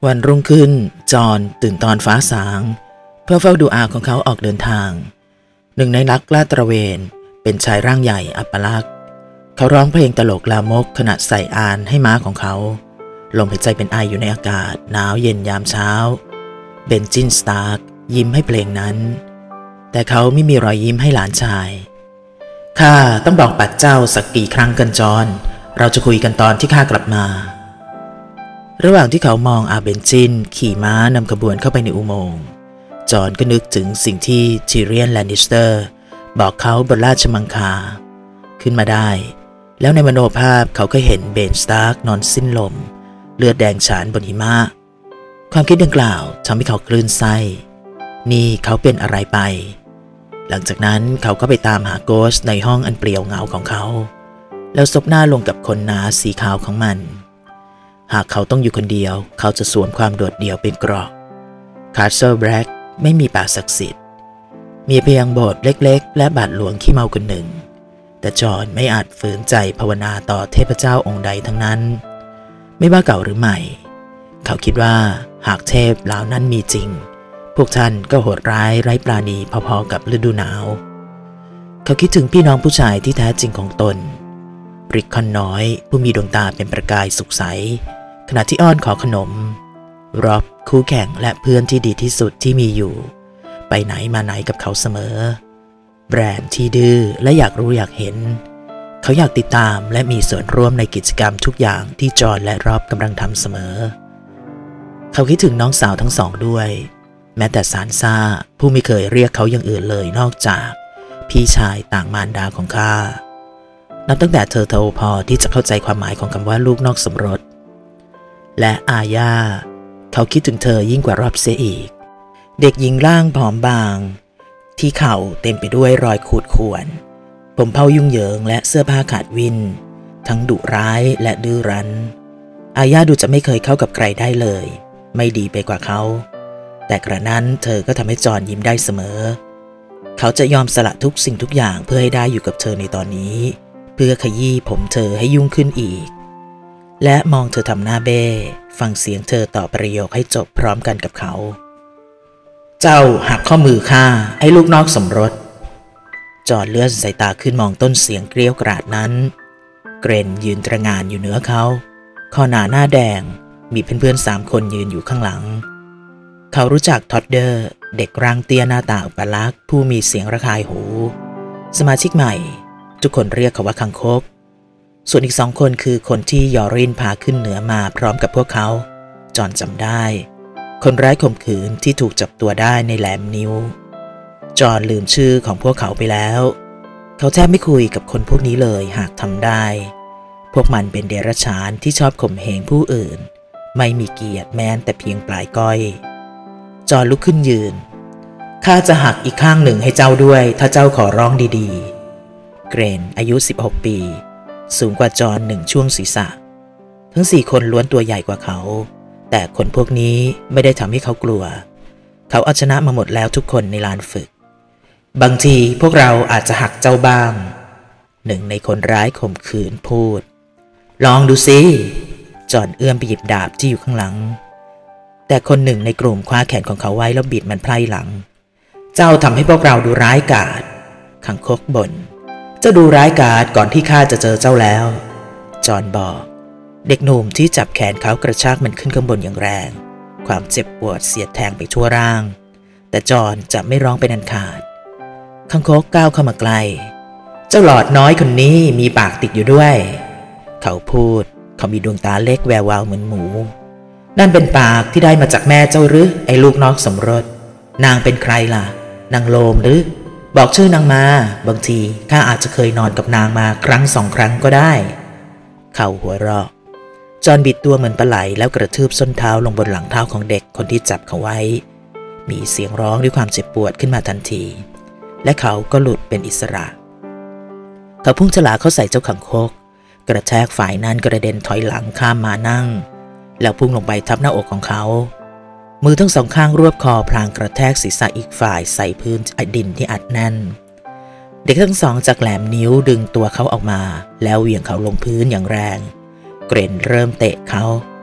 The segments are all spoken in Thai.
วันรุ่งขึ้นจอห์นตื่นตอนฟ้าสางเพื่อเฝ้าดูอาของเขาออกเดินทางหนึ่งในนักลาดตระเวนเป็นชายร่างใหญ่อัปลักษณ์เขาร้องเพลงตลกลามกขณะใส่อานให้ม้าของเขาลมหายใจเป็นไออยู่ในอากาศหนาวเย็นยามเช้าเบนจินสตาร์กยิ้มให้เพลงนั้นแต่เขาไม่มีรอยยิ้มให้หลานชายข้าต้องบอกปัดเจ้าสักกี่ครั้งกันจอห์นเราจะคุยกันตอนที่ข้ากลับมาระหว่างที่เขามองอาเบนจินขี่ม้านำขบวนเข้าไปในอุโมงค์จอห์นก็นึกถึงสิ่งที่ทีเรียนแลนนิสเตอร์บอกเขาบนราชมังคาขึ้นมาได้แล้วในมโนภาพเขาก็เห็นเบนสตาร์กนอนสิ้นลมเลือดแดงฉานบนหิมะความคิดดังกล่าวทำให้เขาคลื่นไส้นี่เขาเป็นอะไรไปหลังจากนั้นเขาก็ไปตามหาโกสต์ในห้องอันเปลี่ยวเหงาของเขาแล้วซบหน้าลงกับขนหนาสีขาวของมันหากเขาต้องอยู่คนเดียวเขาจะสวมความโดดเดี่ยวเป็นเกราะคาสเซิลแบล็กไม่มีป่าศักดิ์สิทธิ์มีเพียงโบสถ์เล็กๆและบาทหลวงขี้เมาคนหนึ่งแต่จอห์นไม่อาจฝืนใจภาวนาต่อเทพเจ้าองค์ใดทั้งนั้นไม่ว่าเก่าหรือใหม่เขาคิดว่าหากเทพเหล่านั้นมีจริงพวกท่านก็โหดร้ายไร้ปราณีพอๆกับฤดูหนาวเขาคิดถึงพี่น้องผู้ชายที่แท้จริงของตนริกคอนน้อยผู้มีดวงตาเป็นประกายสุขใสขณะที่อ้อนขอขนมร็อบคู่แข่งและเพื่อนที่ดีที่สุดที่มีอยู่ไปไหนมาไหนกับเขาเสมอแบรนด์ที่ดื้อและอยากรู้อยากเห็นเขาอยากติดตามและมีส่วนร่วมในกิจกรรมทุกอย่างที่จอห์นและร็อบกำลังทำเสมอเขาคิดถึงน้องสาวทั้งสองด้วยแม้แต่ซานซ่าผู้ไม่เคยเรียกเขาอย่างอื่นเลยนอกจากพี่ชายต่างมารดาของข้านับตั้งแต่เธอโตพอที่จะเข้าใจความหมายของคำว่าลูกนอกสมรสและอาญาเขาคิดถึงเธอยิ่งกว่ารอบเสียอีกเด็กหญิงร่างผอมบางที่เข่าเต็มไปด้วยรอยขูดข่วนผมเผายุ่งเหยิงและเสื้อผ้าขาดวินทั้งดุร้ายและดื้อรั้นอาญาดูจะไม่เคยเข้ากับใครได้เลยไม่ดีไปกว่าเขาแต่กระนั้นเธอก็ทำให้จอห์นยิ้มได้เสมอเขาจะยอมสละทุกสิ่งทุกอย่างเพื่อให้ได้อยู่กับเธอในตอนนี้เพื่อขยี้ผมเธอให้ยุ่งขึ้นอีกและมองเธอทำหน้าเบ้ฟังเสียงเธอต่อประโยคให้จบพร้อมกันกับเขาเจ้าหักข้อมือข้าไอ้ลูกนอกสมรสจอห์นเลื่อนสายตาขึ้นมองต้นเสียงเกรี้ยวกราดนั้นเกรนยืนตระหง่านอยู่เหนือเขาคอหนาแดงมีเพื่อนๆ3 คนยืนอยู่ข้างหลังเขารู้จักท็อดเดอร์เด็กร่างเตี้ยหน้าตาอุปลักษณ์ผู้มีเสียงระคายหูสมาชิกใหม่ทุกคนเรียกเขาว่าคังคกส่วนอีก2 คนคือคนที่ยอรินพาขึ้นเหนือมาพร้อมกับพวกเขาจอห์นจำได้คนร้ายข่มขืนที่ถูกจับตัวได้ในแหลมนิ้วจอห์นลืมชื่อของพวกเขาไปแล้วเขาแทบไม่คุยกับคนพวกนี้เลยหากทำได้พวกมันเป็นเดรัจฉานที่ชอบข่มเหงผู้อื่นไม่มีเกียรติแม้แต่เพียงปลายก้อยจอห์นลุกขึ้นยืนข้าจะหักอีกข้างหนึ่งให้เจ้าด้วยถ้าเจ้าขอร้องดีๆเกรนอายุ16 ปีสูงกว่าจอห์น1 ช่วงศีรษะทั้ง4 คนล้วนตัวใหญ่กว่าเขาแต่คนพวกนี้ไม่ได้ทำให้เขากลัวเขาเอาชนะมาหมดแล้วทุกคนในลานฝึกบางทีพวกเราอาจจะหักเจ้าบ้างหนึ่งในคนร้ายข่มขืนพูดลองดูสิจอห์นเอื้อมไปหยิบดาบที่อยู่ข้างหลังแต่คนหนึ่งในกลุ่มคว้าแขนของเขาไว้แล้วบิดมันไพร่หลังเจ้าทำให้พวกเราดูร้ายกาจคังคกบ่นเจ้าดูร้ายกาจก่อนที่ข้าจะเจอเจ้าแล้วจอห์นบอกเด็กหนุ่มที่จับแขนเขากระชากมันขึ้นข้างบนอย่างแรงความเจ็บปวดเสียดแทงไปทั่วร่างแต่จอห์นจะไม่ร้องเป็นอันขาดคังคกก้าวเข้ามาใกล้เจ้าหลอดน้อยคนนี้มีปากติดอยู่ด้วยเขาพูดเขามีดวงตาเล็กแวววาวเหมือนหมูนั่นเป็นปากที่ได้มาจากแม่เจ้าหรือไอ้ลูกนอกสมรสนางเป็นใครล่ะนางโลมหรือบอกชื่อนางมาบางทีข้าอาจจะเคยนอนกับนางมาครั้ง2 ครั้งก็ได้เขาหัวเราะจอห์นบิดตัวเหมือนปลาไหลแล้วกระทืบส้นเท้าลงบนหลังเท้าของเด็กคนที่จับเขาไว้มีเสียงร้องด้วยความเจ็บปวดขึ้นมาทันทีและเขาก็หลุดเป็นอิสระเขาพุ่งฉลาเข้าใส่เจ้าคังคกกระแทกฝ่ายนั้นกระเด็นถอยหลังข้ามมานั่งแล้วพุ่งลงไปทับหน้าอกของเขามือทั้ง2 ข้างรวบคอพลางกระแทกศีรษะอีกฝ่ายใส่พื้นดินที่อัดแน่นเด็กทั้ง2จากแหลมนิ้วดึงตัวเขาออกมาแล้วเหวี่ยงเขาลงพื้นอย่างแรงเกรนเริ่มเตะเขาจ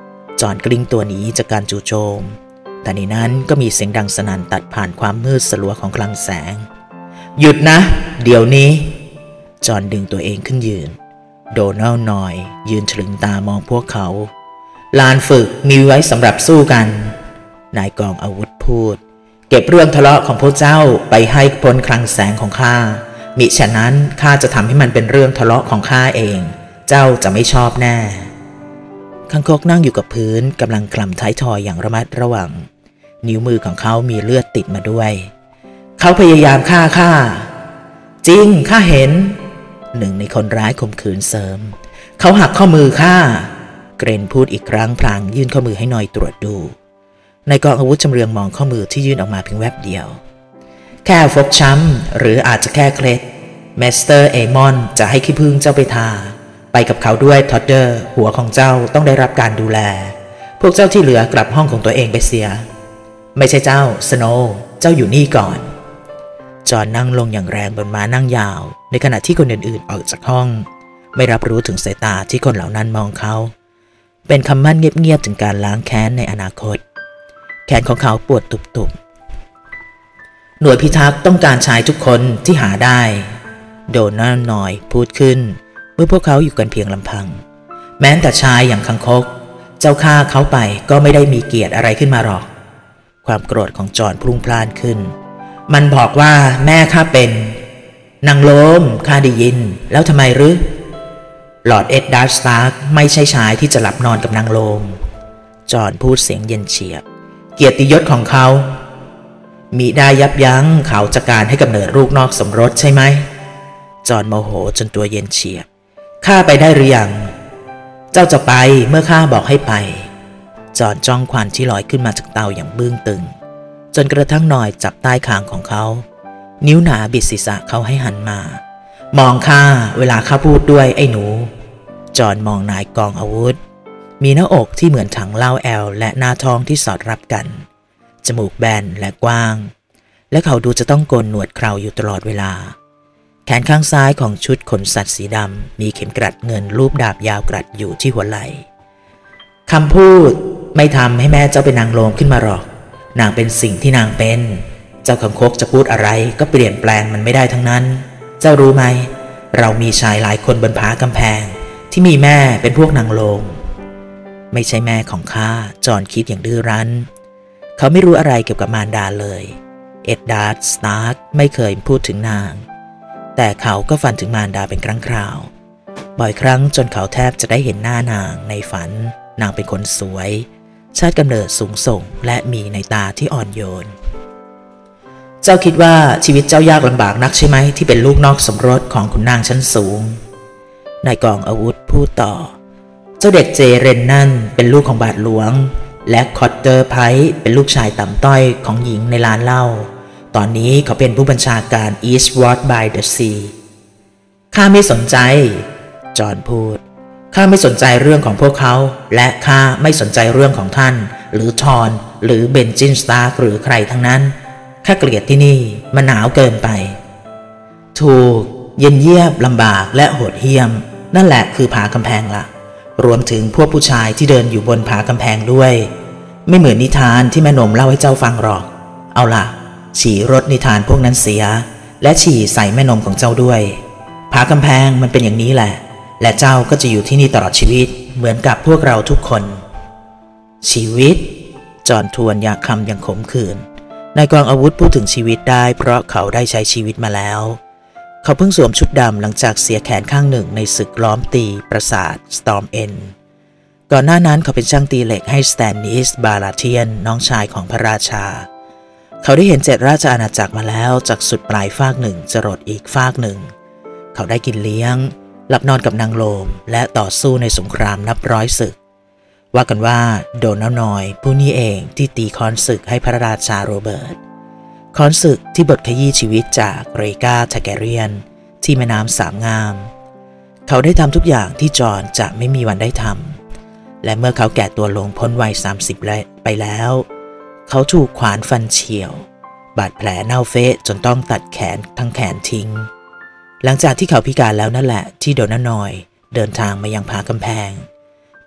จอห์นกลิ้งตัวหนีจากการจู่โจมแต่ในนั้นก็มีเสียงดังสนั่นตัดผ่านความมืดสลัวของคลังแสงหยุดนะเดี๋ยวนี้จอห์นดึงตัวเองขึ้นยืนโดนัลด์นอยยืนฉลึงตามองพวกเขาลานฝึกมีไว้สำหรับสู้กันนายกองอาวุธพูดเก็บเรื่องทะเลาะของพวกเจ้าไปให้พ้นคลังแสงของข้ามิฉะนั้นข้าจะทำให้มันเป็นเรื่องทะเลาะของข้าเองเจ้าจะไม่ชอบแน่คังคกนั่งอยู่กับพื้นกำลังกล่ำท้ายทอยอย่างระมัดระวังนิ้วมือของเขามีเลือดติดมาด้วยเขาพยายามฆ่าข้าจริงข้าเห็นหนึ่งในคนร้ายข่มขืนเสริมเขาหักข้อมือข้าเกรนพูดอีกครั้งพลางยื่นข้อมือให้หน่อยตรวจดูนายกองอาวุธจำเรืองมองข้อมือที่ยื่นออกมาเพียงแวบเดียวแค่ฟกช้ำหรืออาจจะแค่เคล็ดเมสเตอร์เอมอนจะให้ขี้ผึ้งเจ้าไปทาไปกับเขาด้วยทอดเดอร์หัวของเจ้าต้องได้รับการดูแลพวกเจ้าที่เหลือกลับห้องของตัวเองไปเสียไม่ใช่เจ้าสโนว์เจ้าอยู่นี่ก่อนจอห์นนั่งลงอย่างแรงบนม้านั่งยาวในขณะที่คนอื่นๆออกจากห้องไม่รับรู้ถึงสายตาที่คนเหล่านั้นมองเขาเป็นคำมั่นเงียบๆถึงการล้างแค้นในอนาคตแขนของเขาปวดตุบๆหน่วยพิทักษ์ต้องการชายทุกคนที่หาได้โดนัลด์นอยพูดขึ้นเมื่อพวกเขาอยู่กันเพียงลำพังแม้แต่ชายอย่างคังคกเจ้าฆ่าเขาไปก็ไม่ได้มีเกียรติอะไรขึ้นมาหรอกความโกรธของจอห์นพุ่งพล่านขึ้นมันบอกว่าแม่ข้าเป็นนางโลมข้าได้ยินแล้วทำไมหรือลอร์ดเอ็ดดาร์ดสตาร์กไม่ใช่ชายที่จะหลับนอนกับนางโลมจอห์นพูดเสียงเย็นเฉียบเกียรติยศของเขามิได้ยับยั้งเขาจากการให้กำเนิดลูกนอกสมรสใช่ไหมจอห์นโมโหจนตัวเย็นเฉียบข้าไปได้หรือยังเจ้าจะไปเมื่อข้าบอกให้ไปจอห์นจ้องควันที่ลอยขึ้นมาจากเตาอย่างบึ้งตึงจนกระทั่งหน่อยจับใต้คางของเขานิ้วหนาบิดศีรษะเขาให้หันมามองข้าเวลาข้าพูดด้วยไอ้หนูจอห์นมองนายกองอาวุธมีหน้าอกที่เหมือนถังเหล้าแอลและหน้าท้องที่สอดรับกันจมูกแบนและกว้างและเขาดูจะต้องโกนหนวดเคราอยู่ตลอดเวลาแขนข้างซ้ายของชุดขนสัตว์สีดำมีเข็มกลัดเงินรูปดาบยาวกรัดอยู่ที่หัวไหล่คำพูดไม่ทำให้แม่เจ้าเป็นนางโลมขึ้นมาหรอกนางเป็นสิ่งที่นางเป็นเจ้าคังคกจะพูดอะไรก็เปลี่ยนแปลงมันไม่ได้ทั้งนั้นเจ้ารู้ไหมเรามีชายหลายคนบนผากำแพงที่มีแม่เป็นพวกนางโลมไม่ใช่แม่ของข้าจอห์นคิดอย่างดื้อรั้นเขาไม่รู้อะไรเกี่ยวกับมารดาเลยเอ็ดดาร์ดสตาร์กไม่เคยพูดถึงนางแต่เขาก็ฝันถึงมารดาเป็นครั้งคราวบ่อยครั้งจนเขาแทบจะได้เห็นหน้านางในฝันนางเป็นคนสวยชาติกำเนิดสูงส่งและมีในตาที่อ่อนโยนเจ้าคิดว่าชีวิตเจ้ายากลำบากนักใช่ไหมที่เป็นลูกนอกสมรสของขุนนางชั้นสูงนายกองอาวุธพูดต่อเจ้าเด็กเจเรนนั่นเป็นลูกของบาทหลวงและคอตเตอร์ไพร์เป็นลูกชายต่ำต้อยของหญิงในร้านเหล้าตอนนี้เขาเป็นผู้บัญชาการ Eastward by the Sea ข้าไม่สนใจจอห์นพูดข้าไม่สนใจเรื่องของพวกเขาและข้าไม่สนใจเรื่องของท่านหรือทอนหรือเบนจินสตาร์กหรือใครทั้งนั้นข้าเกลียดที่นี่มันหนาวเกินไปถูกเย็นเยียบลำบากและโหดเหี้ยมนั่นแหละคือผากำแพงละรวมถึงพวกผู้ชายที่เดินอยู่บนผากำแพงด้วยไม่เหมือนนิทานที่แม่นมเล่าให้เจ้าฟังหรอกเอาล่ะฉี่รถนิทานพวกนั้นเสียและฉี่ใส่แม่นมของเจ้าด้วยผากำแพงมันเป็นอย่างนี้แหละและเจ้าก็จะอยู่ที่นี่ตลอดชีวิตเหมือนกับพวกเราทุกคนชีวิตจอห์นทวนยาคำอย่างขมขื่นนายกองอาวุธพูดถึงชีวิตได้เพราะเขาได้ใช้ชีวิตมาแล้วเขาเพิ่งสวมชุดดำหลังจากเสียแขนข้างหนึ่งในศึกล้อมตีปราสาทสตอร์มเอ็นก่อนหน้านั้นเขาเป็นช่างตีเหล็กให้สแตนนิสบาลาเทียนน้องชายของพระราชาเขาได้เห็น7ราชอาณาจักรมาแล้วจากสุดปลายฟากหนึ่งจรดอีกฟากหนึ่งเขาได้กินเลี้ยงหลับนอนกับนางโลมและต่อสู้ในสงครามนับร้อยศึกว่ากันว่าโดนัลด์นอยผู้นี้เองที่ตีค้อนศึกให้พระราชาโรเบิร์ตค้อนศึกที่บทขยี้ชีวิตจากเรกาทาแกเรียนที่แม่น้ำสามงามเขาได้ทำทุกอย่างที่จอห์นจะไม่มีวันได้ทำและเมื่อเขาแก่ตัวลงพ้นวัย30ไปแล้วเขาถูกขวานฟันเฉี่ยวบาดแผลเน่าเฟะจนต้องตัดแขนทั้งแขนทิ้งหลังจากที่เขาพิการแล้วนั่นแหละที่โดนัลด์นอยเดินทางมายังผากำแพง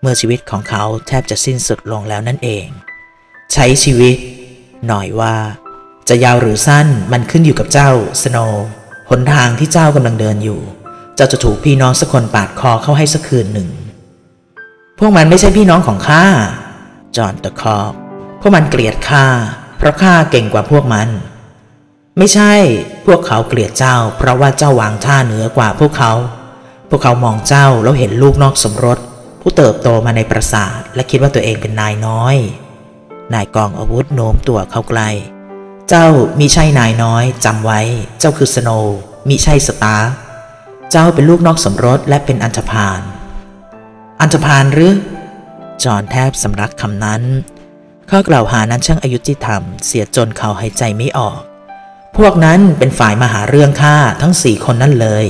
มื่อชีวิตของเขาแทบจะสิ้นสุดลงแล้วนั่นเองใช้ชีวิตหน่อยว่าจะยาวหรือสั้นมันขึ้นอยู่กับเจ้าสโนว์หนทางที่เจ้ากำลังเดินอยู่เจ้าจะถูกพี่น้องสักคนปาดคอเข้าให้สักคืนหนึ่งพวกมันไม่ใช่พี่น้องของข้าจอห์นตะคอกพวกมันเกลียดข้าเพราะข้าเก่งกว่าพวกมันไม่ใช่พวกเขาเกลียดเจ้าเพราะว่าเจ้าวางท่าเหนือกว่าพวกเขามองเจ้าแล้วเห็นลูกนอกสมรสผู้เติบโตมาในปราสาทและคิดว่าตัวเองเป็นนายน้อยนายกองอาวุธโน้มตัวเข้าใกล้เจ้ามิใช่นายน้อยจำไว้เจ้าคือสโนว์มิใช่สตาร์เจ้าเป็นลูกนอกสมรสและเป็นอันธพาลหรือจอห์นแทบสำลักคำนั้นข้อกล่าวหานั้นช่างอายุติธรรมเสียจนเขาหายใจไม่ออกพวกนั้นเป็นฝ่ายมาหาเรื่องข้าทั้ง4 คนนั่นเลย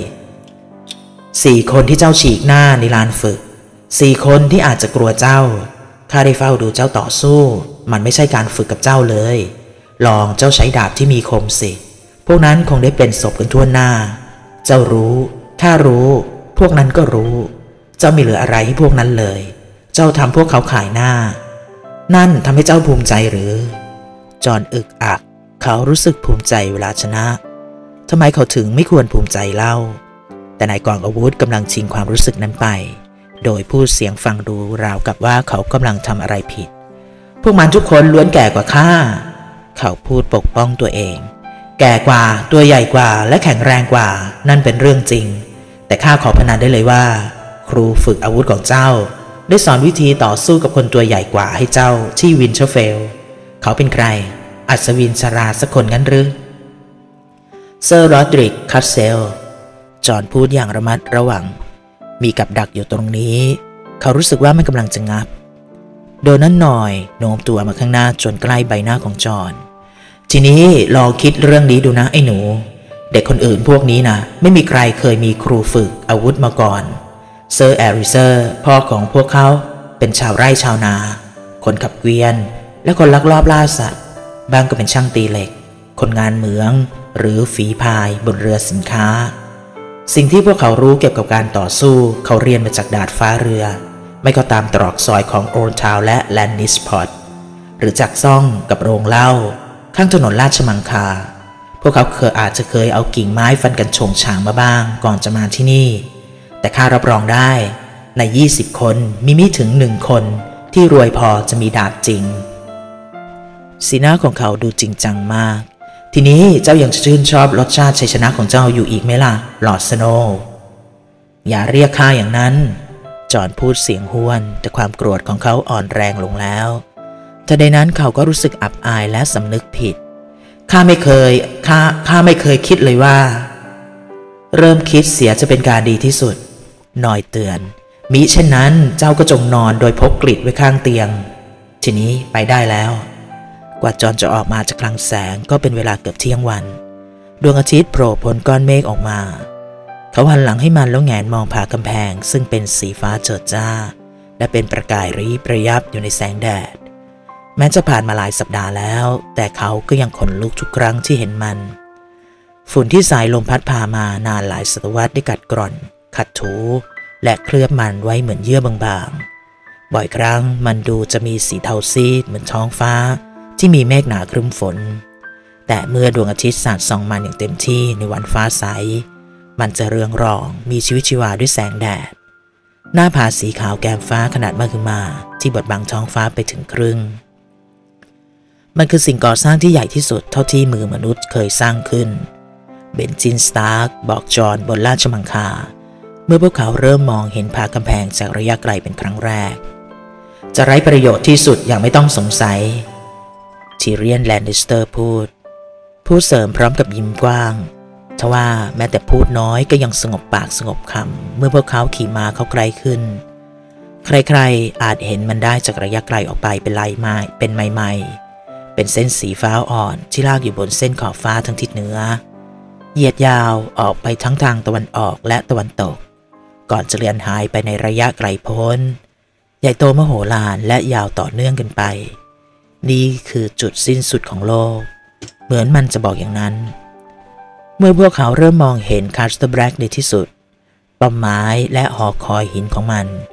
4 คนที่เจ้าฉีกหน้าในลานฝึก4 คนที่อาจจะกลัวเจ้าข้าได้เฝ้าดูเจ้าต่อสู้มันไม่ใช่การฝึกกับเจ้าเลยลองเจ้าใช้ดาบที่มีคมสิพวกนั้นคงได้เป็นศพกันทั่วหน้าเจ้ารู้ข้ารู้พวกนั้นก็รู้เจ้าไม่เหลืออะไรให้พวกนั้นเลยเจ้าทำพวกเขาขายหน้านั่นทำให้เจ้าภูมิใจหรือจอห์นอึกอักเขารู้สึกภูมิใจเวลาชนะทำไมเขาถึงไม่ควรภูมิใจเล่าแต่นายกองอาวุธกำลังชิงความรู้สึกนั้นไปโดยพูดเสียงฟังดูราวกับว่าเขากำลังทำอะไรผิดพวกมันทุกคนล้วนแก่กว่าข้าเขาพูดปกป้องตัวเองแก่กว่าตัวใหญ่กว่าและแข็งแรงกว่านั่นเป็นเรื่องจริงแต่ข้าขอพนันได้เลยว่าครูฝึกอาวุธของเจ้าได้สอนวิธีต่อสู้กับคนตัวใหญ่กว่าให้เจ้าที่วินเชอร์เฟลเขาเป็นใครอัศวินชราสักคนงั้นหรือเซอร์โรดริกคัสเซลจอห์นพูดอย่างระมัดระวังมีกับดักอยู่ตรงนี้เขารู้สึกว่ามันกำลังจะงับโดนนั้นหน่อยโน้มตัวมาข้างหน้าจนใกล้ใบหน้าของจอห์นทีนี้ลองคิดเรื่องนี้ดูนะไอ้หนูเด็กคนอื่นพวกนี้นะไม่มีใครเคยมีครูฝึกอาวุธมาก่อนเซอร์แอริเซอร์พ่อของพวกเขาเป็นชาวไร่ชาวนาคนขับเกวียนและคนลักลอบล่าสัตว์บางก็เป็นช่างตีเหล็กคนงานเหมืองหรือฝีพายบนเรือสินค้าสิ่งที่พวกเขารู้เกี่ยวกับการต่อสู้เขาเรียนมาจากดาดฟ้าเรือไม่ก็ตามตรอกซอยของโอลด์ทาวน์และแลนนิสพอร์ตหรือจากซ่องกับโรงเหล้าข้างถนนราชมังคลาพวกเขาอาจจะเคยเอากิ่งไม้ฟันกันโฉงฉางมาบ้างก่อนจะมาที่นี่แต่ข้ารับรองได้ใน20 คนมีไม่ถึง1 คนที่รวยพอจะมีดาบจริงสีหน้าของเขาดูจริงจังมากทีนี้เจ้ายังชื่นชอบรสชาติชัยชนะของเจ้าอยู่อีกไหมล่ะลอร์ดสโนว์อย่าเรียกข้าอย่างนั้นจอห์นพูดเสียงห้วนแต่ความโกรธของเขาอ่อนแรงลงแล้วทันใดนั้นเขาก็รู้สึกอับอายและสำนึกผิดข้าไม่เคยคิดเลยว่าเริ่มคิดเสียจะเป็นการดีที่สุดหน่อยเตือนมิเช่นนั้นเจ้าก็จงนอนโดยพกกลิดไว้ข้างเตียงทีนี้ไปได้แล้วกว่าจอห์นจะออกมาจากคลังแสงก็เป็นเวลาเกือบเที่ยงวันดวงอาทิตย์โผล่พ้นก้อนเมฆออกมาเขาหันหลังให้มันแล้วแงนมองผ่ากำแพงซึ่งเป็นสีฟ้าเจิดจ้าและเป็นประกายรีบระยับอยู่ในแสงแดดแม้จะผ่านมาหลายสัปดาห์แล้วแต่เขาก็ยังขนลุกทุกครั้งที่เห็นมันฝุ่นที่สายลมพัดพามานานหลายศตวรรษได้กัดกร่อนขัดถูและเคลือบมันไว้เหมือนเยื่อบางๆบ่อยครั้งมันดูจะมีสีเทาซีดเหมือนท้องฟ้าที่มีเมฆหนาครึ้มฝนแต่เมื่อดวงอาทิตย์สาดส่องมันอย่างเต็มที่ในวันฟ้าใสมันจะเรืองรองมีชีวิตชีวาด้วยแสงแดดหน้าผาสีขาวแก้มฟ้าขนาดมหึมาที่บดบังท้องฟ้าไปถึงครึ่งมันคือสิ่งก่อสร้างที่ใหญ่ที่สุดเท่าที่มือมนุษย์เคยสร้างขึ้นเบนจินสตาร์กบอกจอห์นบนราชมังคลาเมื่อพวกเขาเริ่มมองเห็นผากำแพงจากระยะไกลเป็นครั้งแรกจะไร้ประโยชน์ที่สุดอย่างไม่ต้องสงสัยทีเรียนแลนนิสเตอร์พูดเสริมพร้อมกับยิ้มกว้างทว่าแม้แต่พูดน้อยก็ยังสงบปากสงบคำเมื่อพวกเขาขี่ม้าเข้าใกล้ขึ้นใครๆอาจเห็นมันได้จากระยะไกลออกไปเป็นลายไม้เป็นไม้เป็นเส้นสีฟ้าอ่อนที่ลากอยู่บนเส้นขอบฟ้าทางทิศเหนือเหยียดยาวออกไปทั้งทางตะวันออกและตะวันตกก่อนจะเลือนหายไปในระยะไกลโพ้นใหญ่โตมโหฬารและยาวต่อเนื่องกันไปนี่คือจุดสิ้นสุดของโลกเหมือนมันจะบอกอย่างนั้นเมื่อพวกเขาเริ่มมองเห็นคาสเตอร์แบล็กในที่สุดป้อมไม้และหอคอยหินของมัน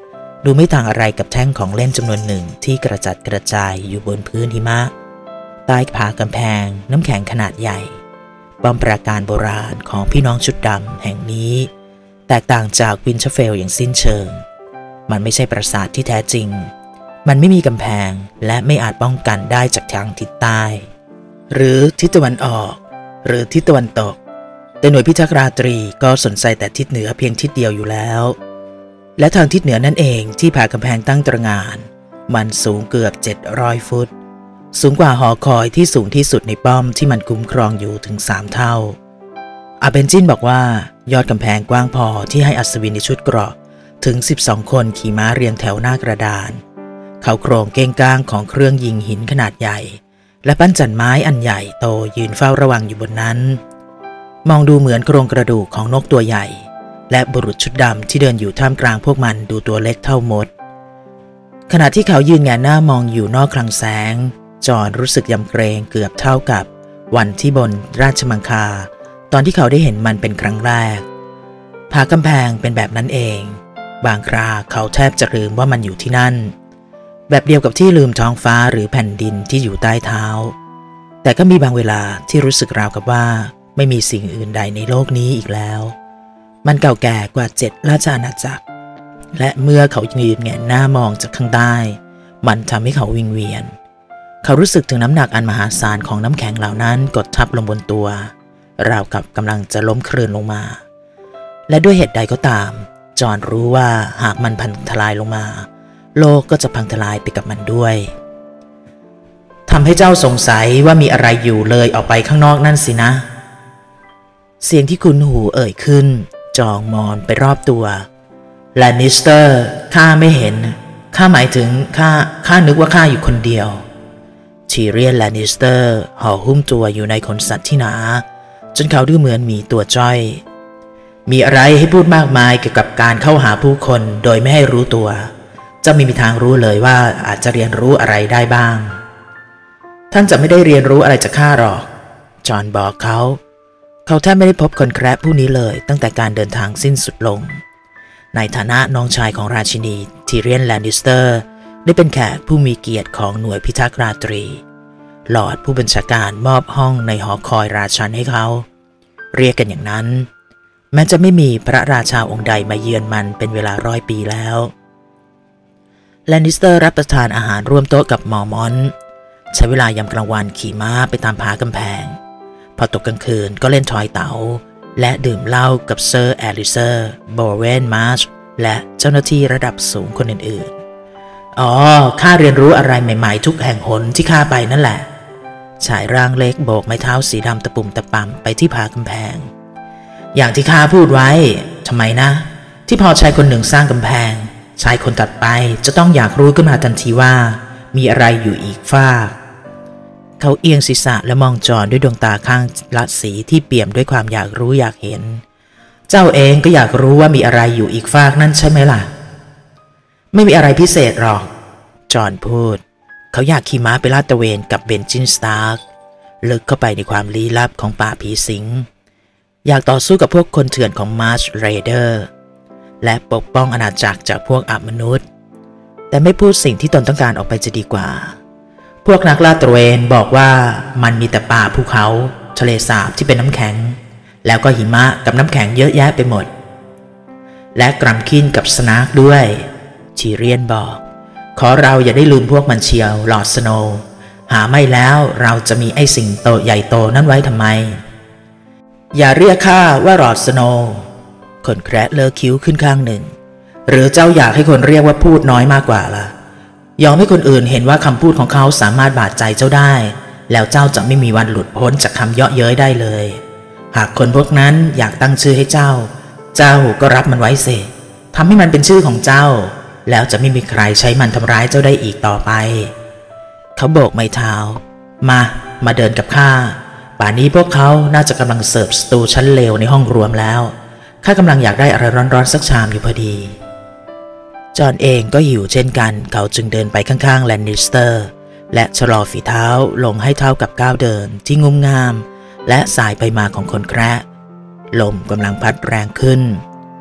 ดูไม่ต่างอะไรกับแท่งของเล่นจำนวนหนึ่งที่กระจัดกระจายอยู่บนพื้นหิมะใต้ผากำแพงน้ำแข็งขนาดใหญ่ป้อมปราการโบราณของพี่น้องชุดดำแห่งนี้แตกต่างจากวินเทอร์เฟลอย่างสิ้นเชิงมันไม่ใช่ปราสาทที่แท้จริงมันไม่มีกำแพงและไม่อาจป้องกันได้จากทางทิศใต้หรือทิศตะวันออกหรือทิศตะวันตกแต่หน่วยพิทักษ์ราตรีก็สนใจแต่ทิศเหนือเพียงทิศเดียวอยู่แล้วและทางทิศเหนือนั่นเองที่ผากำแพงตั้งตระหง่านมันสูงเกือบ700 ฟุตสูงกว่าหอคอยที่สูงที่สุดในป้อมที่มันคุ้มครองอยู่ถึง3 เท่าอาเบนจินบอกว่ายอดกำแพงกว้างพอที่ให้อัศวินในชุดเกราะถึง12 คนขี่ม้าเรียงแถวหน้ากระดานเขาโครงเก้งก้างของเครื่องยิงหินขนาดใหญ่และปั้นจันไม้อันใหญ่โตยืนเฝ้าระวังอยู่บนนั้นมองดูเหมือนโครงกระดูกของนกตัวใหญ่และบุรุษชุดดำที่เดินอยู่ท่ามกลางพวกมันดูตัวเล็กเท่ามดขณะที่เขายืนแงนหน้ามองอยู่นอกคลังแสงจอห์นรู้สึกยำเกรงเกือบเท่ากับวันที่บนราชมังคลาตอนที่เขาได้เห็นมันเป็นครั้งแรกผากำแพงเป็นแบบนั้นเองบางคราเขาแทบจะลืมว่ามันอยู่ที่นั่นแบบเดียวกับที่ลืมท้องฟ้าหรือแผ่นดินที่อยู่ใต้เท้าแต่ก็มีบางเวลาที่รู้สึกราวกับว่าไม่มีสิ่งอื่นใดในโลกนี้อีกแล้วมันเก่าแก่กว่า7 ราชอาณาจักรและเมื่อเขายืนแงนหน้ามองจากข้างใต้มันทำให้เขาวิงเวียนเขารู้สึกถึงน้ำหนักอันมหาศาลของน้ำแข็งเหล่านั้นกดทับลงบนตัวราวกับกำลังจะล้มคลืนลงมาและด้วยเหตุใดก็ตามจอห์นรู้ว่าหากมันพังทลายลงมาโลกก็จะพังทลายไปกับมันด้วยทำให้เจ้าสงสัยว่ามีอะไรอยู่เลยออกไปข้างนอกนั่นสินะเสียงที่คุ้นหูเอ่ยขึ้นจองมองไปรอบตัวแลนนิสเตอร์ข้าไม่เห็นข้าหมายถึงข้านึกว่าข้าอยู่คนเดียวทีเรียนแลนนิสเตอร์ห่อหุ้มตัวอยู่ในขนสัตว์ที่หนาจนเขาดูเหมือนมีตัวจ้อยมีอะไรให้พูดมากมายเกี่ยวกับการเข้าหาผู้คนโดยไม่ให้รู้ตัวจะไม่มีทางรู้เลยว่าอาจจะเรียนรู้อะไรได้บ้างท่านจะไม่ได้เรียนรู้อะไรจากข้าหรอกจอห์นบอกเขาแทบไม่ได้พบคนแคระผู้นี้เลยตั้งแต่การเดินทางสิ้นสุดลงในฐานะน้องชายของราชินีทีเรียนแลนนิสเตอร์ได้เป็นแขกผู้มีเกียรติของหน่วยพิทักษ์ราตรีหลอร์ดผู้บัญชาการมอบห้องในหอคอยราชันให้เขาเรียกกันอย่างนั้นแม้จะไม่มีพระราชาองค์ใดมาเยือนมันเป็นเวลา100 ปีแล้วแลนนิสเตอร์รับประทานอาหารร่วมโต๊ะกับมอร์มอนใช้เวลายามกลางวันขี่ม้าไปตามผากำแพงพอตกกลางคืนก็เล่นทอยเต๋าและดื่มเหล้ากับเซอร์แอลิเซอร์โบเวนมาร์ชและเจ้าหน้าที่ระดับสูงคนอื่นๆข้าเรียนรู้อะไรใหม่ๆทุกแห่งหนที่ข้าไปนั่นแหละชายร่างเล็กโบกไม้เท้าสีดำตะปุ่มตะป่ำไปที่ผากำแพงอย่างที่ข้าพูดไว้ทำไมนะที่พอชายคนหนึ่งสร้างกำแพงชายคนตัดไปจะต้องอยากรู้ขึ้นมาทันทีว่ามีอะไรอยู่อีกฝ้าเขาเอียงศีรษะและมองจอห์นด้วยดวงตาข้างละสีที่เปี่ยมด้วยความอยากรู้อยากเห็นเจ้าเองก็อยากรู้ว่ามีอะไรอยู่อีกฟากนั่นใช่ไหมล่ะไม่มีอะไรพิเศษหรอกจอห์นพูดเขาอยากขี่ม้าไปลาดตระเวนกับเบนจินสตาร์กลึกเข้าไปในความลี้ลับของป่าผีสิงอยากต่อสู้กับพวกคนเถื่อนของมาร์ชเรเดอร์และปกป้องอาณาจักรจากพวกอมนุษย์แต่ไม่พูดสิ่งที่ตนต้องการออกไปจะดีกว่าพวกนักลาดตระเวนบอกว่ามันมีแต่ป่าภูเขาทะเลสาบที่เป็นน้ำแข็งแล้วก็หิมะกับน้ำแข็งเยอะแยะไปหมดและกรัมคินกับสนากด้วยทีเรียนบอกขอเราอย่าได้ลืมพวกมันเชียวลอร์ดสโนว์หาไม่แล้วเราจะมีไอ้สิ่งโตใหญ่โตนั่นไว้ทำไมอย่าเรียกข้าว่าลอร์ดสโนว์คนแคระเลอคิ้วขึ้นข้างหนึ่งหรือเจ้าอยากให้คนเรียกว่าพูดน้อยมากกว่าล่ะยอมให้คนอื่นเห็นว่าคำพูดของเขาสามารถบาดใจเจ้าได้แล้วเจ้าจะไม่มีวันหลุดพ้นจากคำเยาะเย้ยได้เลยหากคนพวกนั้นอยากตั้งชื่อให้เจ้าก็รับมันไว้เสิทำให้มันเป็นชื่อของเจ้าแล้วจะไม่มีใครใช้มันทำร้ายเจ้าได้อีกต่อไปเขาโบกไม้เท้ามาเดินกับข้าป่านนี้พวกเขาน่าจะกำลังเสิร์ฟสตูชั้นเลวในห้องรวมแล้วข้ากำลังอยากได้อะไรร้อนๆสักชามอยู่พอดีจอห์นเองก็หิวเช่นกันเขาจึงเดินไปข้างๆแลนนิสเตอร์และชะลอฝีเท้าลงให้เท่ากับก้าวเดินที่งุ่มง่ามและสายไปมาของคนแคระลมกำลังพัดแรงขึ้น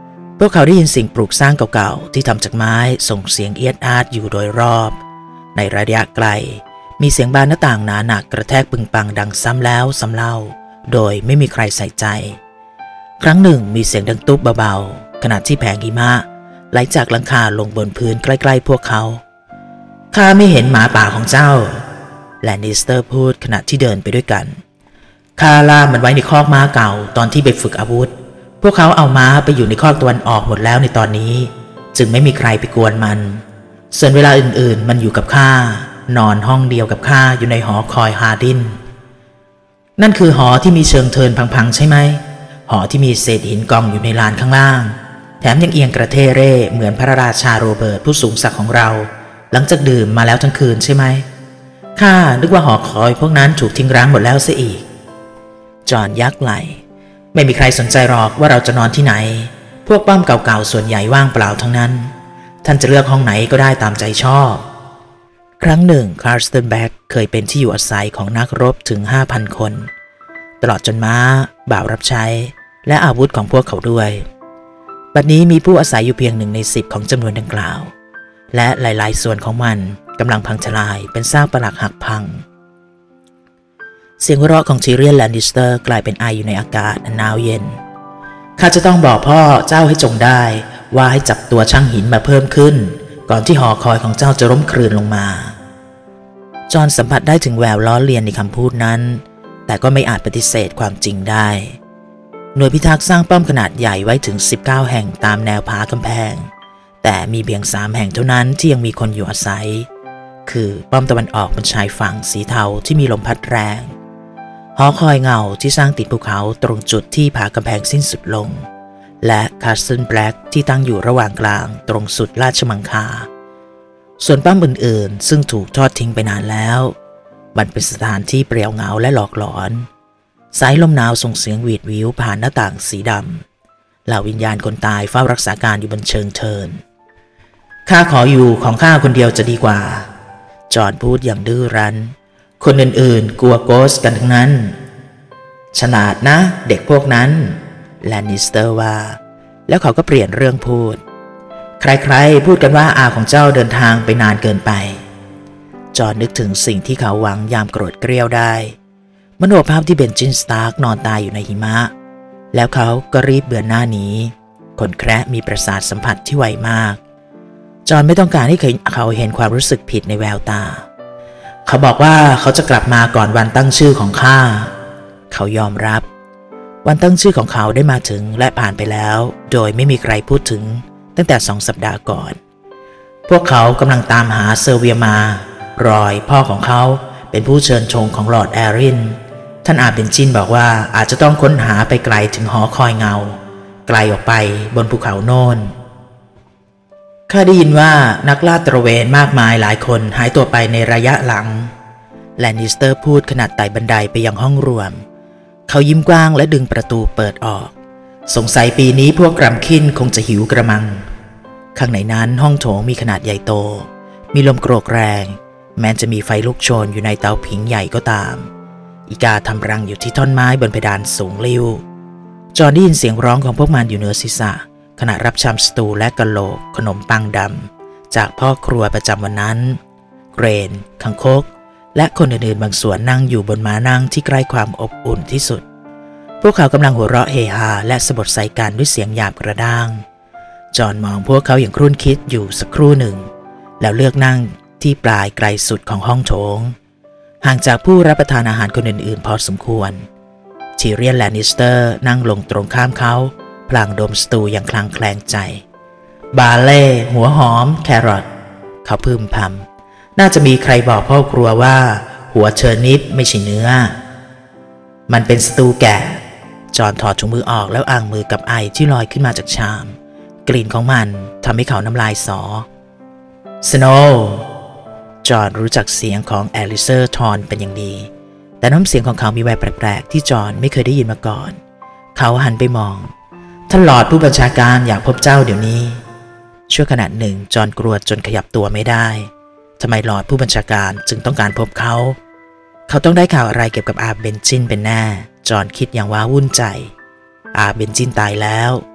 วกเขาได้ยินสิ่งปลูกสร้างเก่าๆที่ทำจากไม้ส่งเสียงเอียดอาร์อยู่โดยรอบในระยะไกลมีเสียงบานหน้าต่างหนาหนักกระแทกปึงปังดังซ้ำแล้วซ้ำเล่าโดยไม่มีใครใส่ใจครั้งหนึ่งมีเสียงดังตุ๊บเบาๆขณะที่แผงหิมะไหลจากหลังคาลงบนพื้นใกล้ๆพวกเขาข้าไม่เห็นหมาป่าของเจ้าแลนนิสเตอร์พูดขณะที่เดินไปด้วยกันข้าล่ามมันไว้ในคอกม้าเก่าตอนที่ไปฝึกอาวุธพวกเขาเอาม้าไปอยู่ในคอกตะวันออกหมดแล้วในตอนนี้จึงไม่มีใครไปกวนมันส่วนเวลาอื่นๆมันอยู่กับข้านอนห้องเดียวกับข้าอยู่ในหอคอยฮาร์ดินนั่นคือหอที่มีเชิงเทินพังๆใช่ไหมหอที่มีเศษหินกองอยู่ในลานข้างล่างแถมยังเอียงกระเทเร่เหมือนพระราชาโรเบิร์ตผู้สูงศักดิ์ของเราหลังจากดื่มมาแล้วทั้งคืนใช่ไหมข้านึกว่าหอคอยพวกนั้นถูกทิ้งร้างหมดแล้วเสียอีกจอห์นยักไหล่ไม่มีใครสนใจหรอกว่าเราจะนอนที่ไหนพวกป้อมเก่าๆส่วนใหญ่ว่างเปล่าทั้งนั้นท่านจะเลือกห้องไหนก็ได้ตามใจชอบครั้งหนึ่งคาร์สตันแบ็กเคยเป็นที่อยู่อาศัยของนักรบถึง 5,000 คนตลอดจนม้าบ่าวรับใช้และอาวุธของพวกเขาด้วยบัดนี้มีผู้อาศัยอยู่เพียง1 ใน 10ของจำนวนดังกล่าวและหลายๆส่วนของมันกำลังพังทลายเป็นซากปรักหักพังเสียงหัวเราะของทีเรียนแลนนิสเตอร์กลายเป็นไออยู่ในอากาศอันหนาวเย็นข้าจะต้องบอกพ่อเจ้าให้จงได้ว่าให้จับตัวช่างหินมาเพิ่มขึ้นก่อนที่หอคอยของเจ้าจะล้มคลืนลงมาจอห์นสัมผัสได้ถึงแววล้อเลียนในคำพูดนั้นแต่ก็ไม่อาจปฏิเสธความจริงได้หน่วยพิทักษ์สร้างป้อมขนาดใหญ่ไว้ถึง19แห่งตามแนวผากำแพงแต่มีเพียง3แห่งเท่านั้นที่ยังมีคนอยู่อาศัยคือป้อมตะวันออกบนชายฝั่งสีเทาที่มีลมพัดแรงหอคอยเงาที่สร้างติดภูเขาตรงจุดที่ผากำแพงสิ้นสุดลงและคาสเซิลแบล็กที่ตั้งอยู่ระหว่างกลางตรงสุดราชมังคาส่วนป้อมอื่นๆซึ่งถูกทอดทิ้งไปนานแล้วมันเป็นสถานที่เปรี่ยวเหงาและหลอกหลอนสายลมหนาวส่งเสียงหวีดวิวผ่านหน้าต่างสีดำเหล่าวิญญาณคนตายเฝ้ารักษาการอยู่บนเชิงเทินข้าขออยู่ของข้าคนเดียวจะดีกว่าจอห์นพูดอย่างดื้อรั้นคนอื่นๆกลัวโกสกันทั้งนั้นฉลาดนะเด็กพวกนั้นแลนนิสเตอร์ว่าแล้วเขาก็เปลี่ยนเรื่องพูดใครๆพูดกันว่าอาของเจ้าเดินทางไปนานเกินไปจอห์นนึกถึงสิ่งที่เขาหวังยามโกรธเกรี้ยวได้มโนภาพที่เบนจินสตาร์กนอนตายอยู่ในหิมะแล้วเขาก็รีบเบือนหน้าหนีคนแคระมีประสาทสัมผัสที่ไวมากจอห์นไม่ต้องการให้เขาเห็นความรู้สึกผิดในแววตาเขาบอกว่าเขาจะกลับมาก่อนวันตั้งชื่อของข้าเขายอมรับวันตั้งชื่อของเขาได้มาถึงและผ่านไปแล้วโดยไม่มีใครพูดถึงตั้งแต่2 สัปดาห์ก่อนพวกเขากำลังตามหาเซอร์เวียมารอยพ่อของเขาเป็นผู้เชิญชงของลอร์ดแอรินท่านอาเบนจินบอกว่าอาจจะต้องค้นหาไปไกลถึงหอคอยเงาไกลออกไปบนภูเขาโน่นข้าได้ยินว่านักล่าตระเวนมากมายหลายคนหายตัวไปในระยะหลังแลนนิสเตอร์พูดขณะไต่บันไดไปยังห้องรวมเขายิ้มกว้างและดึงประตูเปิดออกสงสัยปีนี้พวกกรัมคินคงจะหิวกระมังข้างในนั้นห้องโถงมีขนาดใหญ่โตมีลมโกรกแรงแม้จะมีไฟลุกโชนอยู่ในเตาผิงใหญ่ก็ตามอีกาทำรังอยู่ที่ท่อนไม้บนเพดานสูงลิ่วจอห์นได้ยินเสียงร้องของพวกมันอยู่เหนือศีรษะขณะรับชามสตูและกะโหลกขนมปังดำจากพ่อครัวประจำวันนั้นเกรนคังคกและคนอื่นๆบางส่วนนั่งอยู่บนม้านั่งที่ใกล้ความอบอุ่นที่สุดพวกเขากำลังหัวเราะเฮฮาและสะบัดใส่กันด้วยเสียงหยาบกระด้างจอห์นมองพวกเขาอย่างครุ่นคิดอยู่สักครู่หนึ่งแล้วเลือกนั่งที่ปลายไกลสุดของห้องโถงห่างจากผู้รับประทานอาหารคนอื่นๆพอสมควรทีเรียนแลนนิสเตอร์นั่งลงตรงข้ามเขาพลางดมสตูอย่างคลางแคลงใจบาเล่หัวหอมแครอทเขาพึมพำน่าจะมีใครบอกพ่อครัวว่าหัวเชอร์นิดไม่ใช่เนื้อมันเป็นสตูแก่จอห์นถอดถุงมือออกแล้วอ่างมือกับไอที่ลอยขึ้นมาจากชามกลิ่นของมันทำให้เขาน้ำลายสอสโนว์จอห์นรู้จักเสียงของแอลิเซอร์ทอนเป็นอย่างดีแต่น้ำเสียงของเขามีแววแปลกๆที่จอห์นไม่เคยได้ยินมาก่อนเขาหันไปมองท่านหลอดผู้บัญชาการอยากพบเจ้าเดี๋ยวนี้ชั่วขณะหนึ่งจอห์นกลัวจนขยับตัวไม่ได้ทำไมหลอดผู้บัญชาการจึงต้องการพบเขาต้องได้ข่าวอะไรเกี่ยวกับอาเบนจินเป็นแน่จอห์นคิดอย่างว้าวุ่นใจอาเบนจินตายแล้ว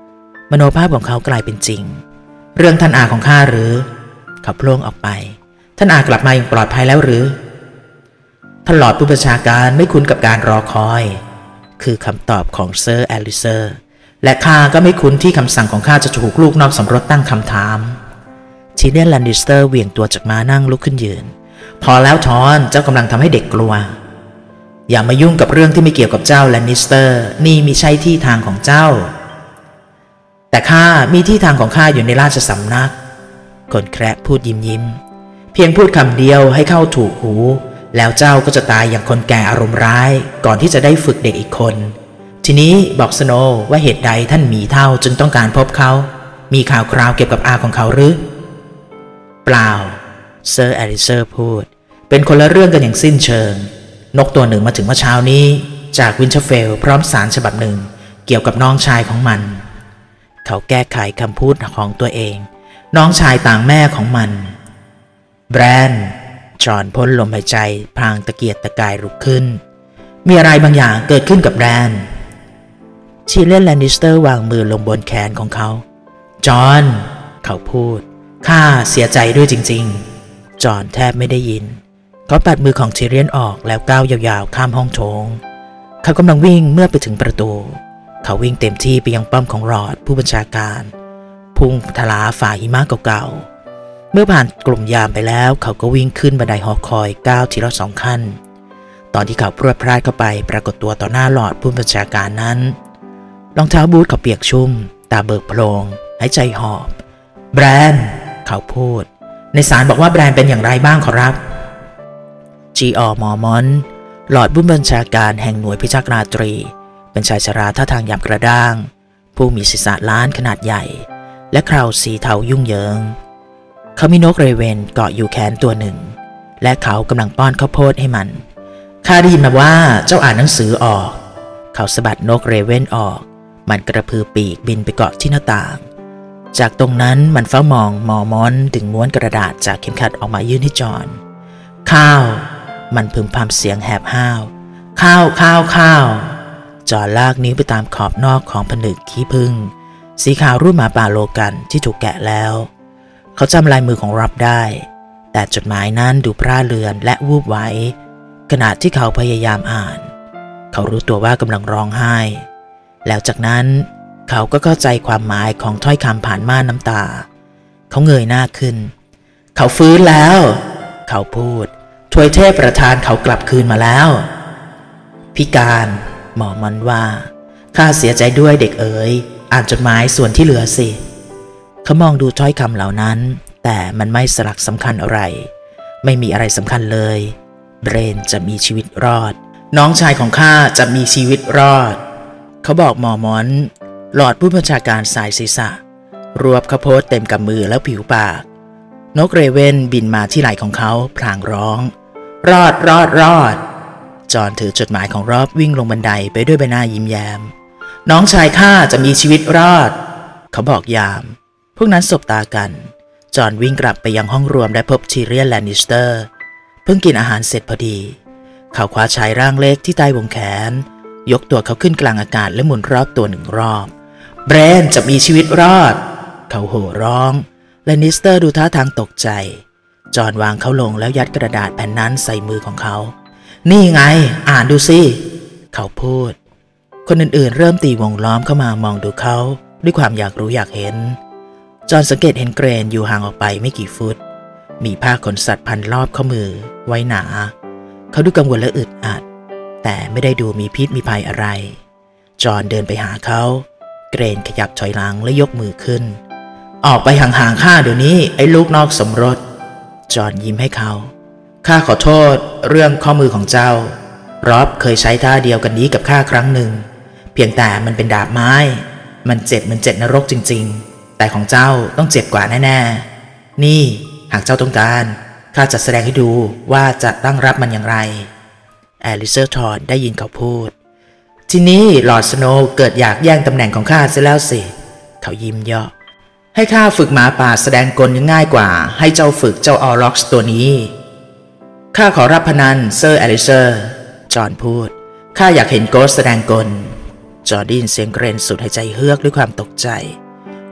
มโนภาพของเขากลายเป็นจริงเรื่องท่านอาของข้าหรือเขาโพล่งออกไปท่านอากลับมาอย่างปลอดภัยแล้วหรือท่านหลอดผู้บัญชาการไม่คุ้นกับการรอคอยคือคำตอบของเซอร์แอลิเซอร์และข้าก็ไม่คุ้นที่คำสั่งของข้าจะถูกลูกนอกสมรสตั้งคำถามทีเนียนแลนนิสเตอร์เหวี่ยงตัวจากม้านั่งลุกขึ้นยืนพอแล้วทอนเจ้ากำลังทำให้เด็กกลัวอย่ามายุ่งกับเรื่องที่ไม่เกี่ยวกับเจ้าแลนนิสเตอร์นี่มิใช่ที่ทางของเจ้าแต่ข้ามีที่ทางของข้าอยู่ในราชสำนักคนแคระพูดยิ้มเพียงพูดคำเดียวให้เข้าถูกหูแล้วเจ้าก็จะตายอย่างคนแก่อารมณ์ร้ายก่อนที่จะได้ฝึกเด็กอีกคนทีนี้บอกสโนว์ว่าเหตุใดท่านหมีเท่าจึงต้องการพบเขามีข่าวคราวเกี่ยวกับอาของเขาหรือเปล่าเซอร์แอลิเซอร์พูดเป็นคนละเรื่องกันอย่างสิ้นเชิงนกตัวหนึ่งมาถึงเมื่อเช้านี้จากวินเทอร์เฟลพร้อมสารฉบับหนึ่งเกี่ยวกับน้องชายของมันเขาแก้ไขคำพูดของตัวเองน้องชายต่างแม่ของมันแบรนด์จอห์นพ่นลมหายใจพลางตะเกียกตะกายลุกขึ้นมีอะไรบางอย่างเกิดขึ้นกับแบรนด์ชีเลนแลนนิสเตอร์วางมือลงบนแขนของเขาจอห์นเขาพูดข้าเสียใจด้วยจริงๆจอห์นแทบไม่ได้ยินเขาปัดมือของทีเรียนออกแล้วก้าวยาวๆข้ามห้องโถงเขากำลังวิ่งเมื่อไปถึงประตูเขาวิ่งเต็มที่ไปยังป้อมของรอดผู้บัญชาการพุ่งทลาฝ่าหิมะเก่าๆเมื่อผ่านกลุ่มยามไปแล้วเขาก็วิ่งขึ้นบันไดหอคอยก้าวทีละ2 ขั้นตอนที่เขาพรวดพลาดเข้าไปปรากฏตัวต่อหน้าหลอดผู้บัญชาการนั้นรองเท้าบูทเขาเปียกชุ่มตาเบิกโพลงหายใจหอบแบรนด์เขาพูดในศาลบอกว่าแบรนด์เป็นอย่างไรบ้างขอรับจีออมอมอนหลอดผู้บัญชาการแห่งหน่วยพิทักษ์ราตรีเป็นชายชราท่าทางหยาบกระด้างผู้มีศีรษะล้านขนาดใหญ่และเคราสีเทายุ่งเหยิงเขามีนกเรเวนเกาะอยู่แขนตัวหนึ่งและเขากำลังป้อนข้าวโพดให้มันข้าได้ยินมาว่าเจ้าอ่านหนังสือออกเขาสะบัดนกเรเวนออกมันกระพือปีกบินไปเกาะที่หน้าต่างจากตรงนั้นมันเฝ้ามองมอมอนดึงม้วนกระดาษจากเข็มขัดออกมายื่นให้จอห์นข้าวมันพึมพำเสียงแหบห้าวข้าวข้าวข้าวจอห์นลากนิ้วไปตามขอบนอกของผนึกขี้ผึ้งสีขาวรูปหมาป่าโลกันที่ถูกแกะแล้วเขาจำลายมือของรับได้แต่จดหมายนั้นดูพร่าเรือนและวูบไว้ขณะที่เขาพยายามอ่านเขารู้ตัวว่ากำลังร้องไห้แล้วจากนั้นเขาก็เข้าใจความหมายของถ้อยคำผ่านม่านน้ำตาเขาเงยหน้าขึ้นเขาฟื้นแล้วเขาพูดถวยเทพประธานเขากลับคืนมาแล้วพิการหมอมันว่าข้าเสียใจด้วยเด็กเอ๋ยอ่านจดหมายส่วนที่เหลือสิเขามองดูถ้อยคำเหล่านั้นแต่มันไม่สลักสำคัญอะไรไม่มีอะไรสำคัญเลยเบรนจะมีชีวิตรอดน้องชายของข้าจะมีชีวิตรอดเขาบอกหมอมอนหลอดผู้บัญชาการสายศีรษะรวบข้าวโพดเต็มกับมือแล้วผิวปากนกเรเวนบินมาที่ไหล่ของเขาพลางร้องรอดรอดรอดจอห์นถือจดหมายของรอบวิ่งลงบันไดไปด้วยใบหน้ายิ้มแย้มน้องชายข้าจะมีชีวิตรอดเขาบอกยามพวกนั้นสบตากันจอห์นวิ่งกลับไปยังห้องรวมและพบทีเรียนแลนนิสเตอร์เพิ่งกินอาหารเสร็จพอดีเขาคว้าชายร่างเล็กที่ใต้วงแขนยกตัวเขาขึ้นกลางอากาศและหมุนรอบตัว1 รอบแบรนด์จะมีชีวิตรอดเขาโห่ร้องแลนนิสเตอร์ดูท่าทางตกใจจอห์นวางเขาลงแล้วยัดกระดาษแผ่นนั้นใส่มือของเขานี่ไงอ่านดูสิเขาพูดคนอื่นๆเริ่มตีวงล้อมเข้ามามองดูเขาด้วยความอยากรู้อยากเห็นจอห์นสังเกตเห็นเกรนอยู่ห่างออกไปไม่กี่ฟุตมีผ้าขนสัตว์พันรอบข้อมือไว้หนาเขาดูกังวลและอึดอัดแต่ไม่ได้ดูมีพิษมีภัยอะไรจอห์นเดินไปหาเขาเกรนขยับถอยหลังและยกมือขึ้นออกไปห่างๆข้าเดี๋ยวนี้ไอ้ลูกนอกสมรสจอห์นยิ้มให้เขาข้าขอโทษเรื่องข้อมือของเจ้ารอบเคยใช้ท่าเดียวกันนี้กับข้าครั้งหนึ่งเพียงแต่มันเป็นดาบไม้มันเจ็บเหมือนเจ็บนรกจริงๆแต่ของเจ้าต้องเจ็บกว่าแน่ๆนี่หากเจ้าต้องการข้าจะแสดงให้ดูว่าจะตั้งรับมันอย่างไรแอลิเซอร์ทอนได้ยินเขาพูดทีนี้ลอร์ดสโนว์เกิดอยากแย่งตำแหน่งของข้าเสียแล้วสิเขายิ้มเยาะให้ข้าฝึกหมาป่าแสดงกลยังง่ายกว่าให้เจ้าฝึกเจ้าออร็อกซ์ตัวนี้ข้าขอรับพนันเซอร์แอลิเซอร์จอห์นพูดข้าอยากเห็นโกสแสดงกลจอห์นได้ยินเสียงเกรนสุดหายใจเฮือกด้วยความตกใจ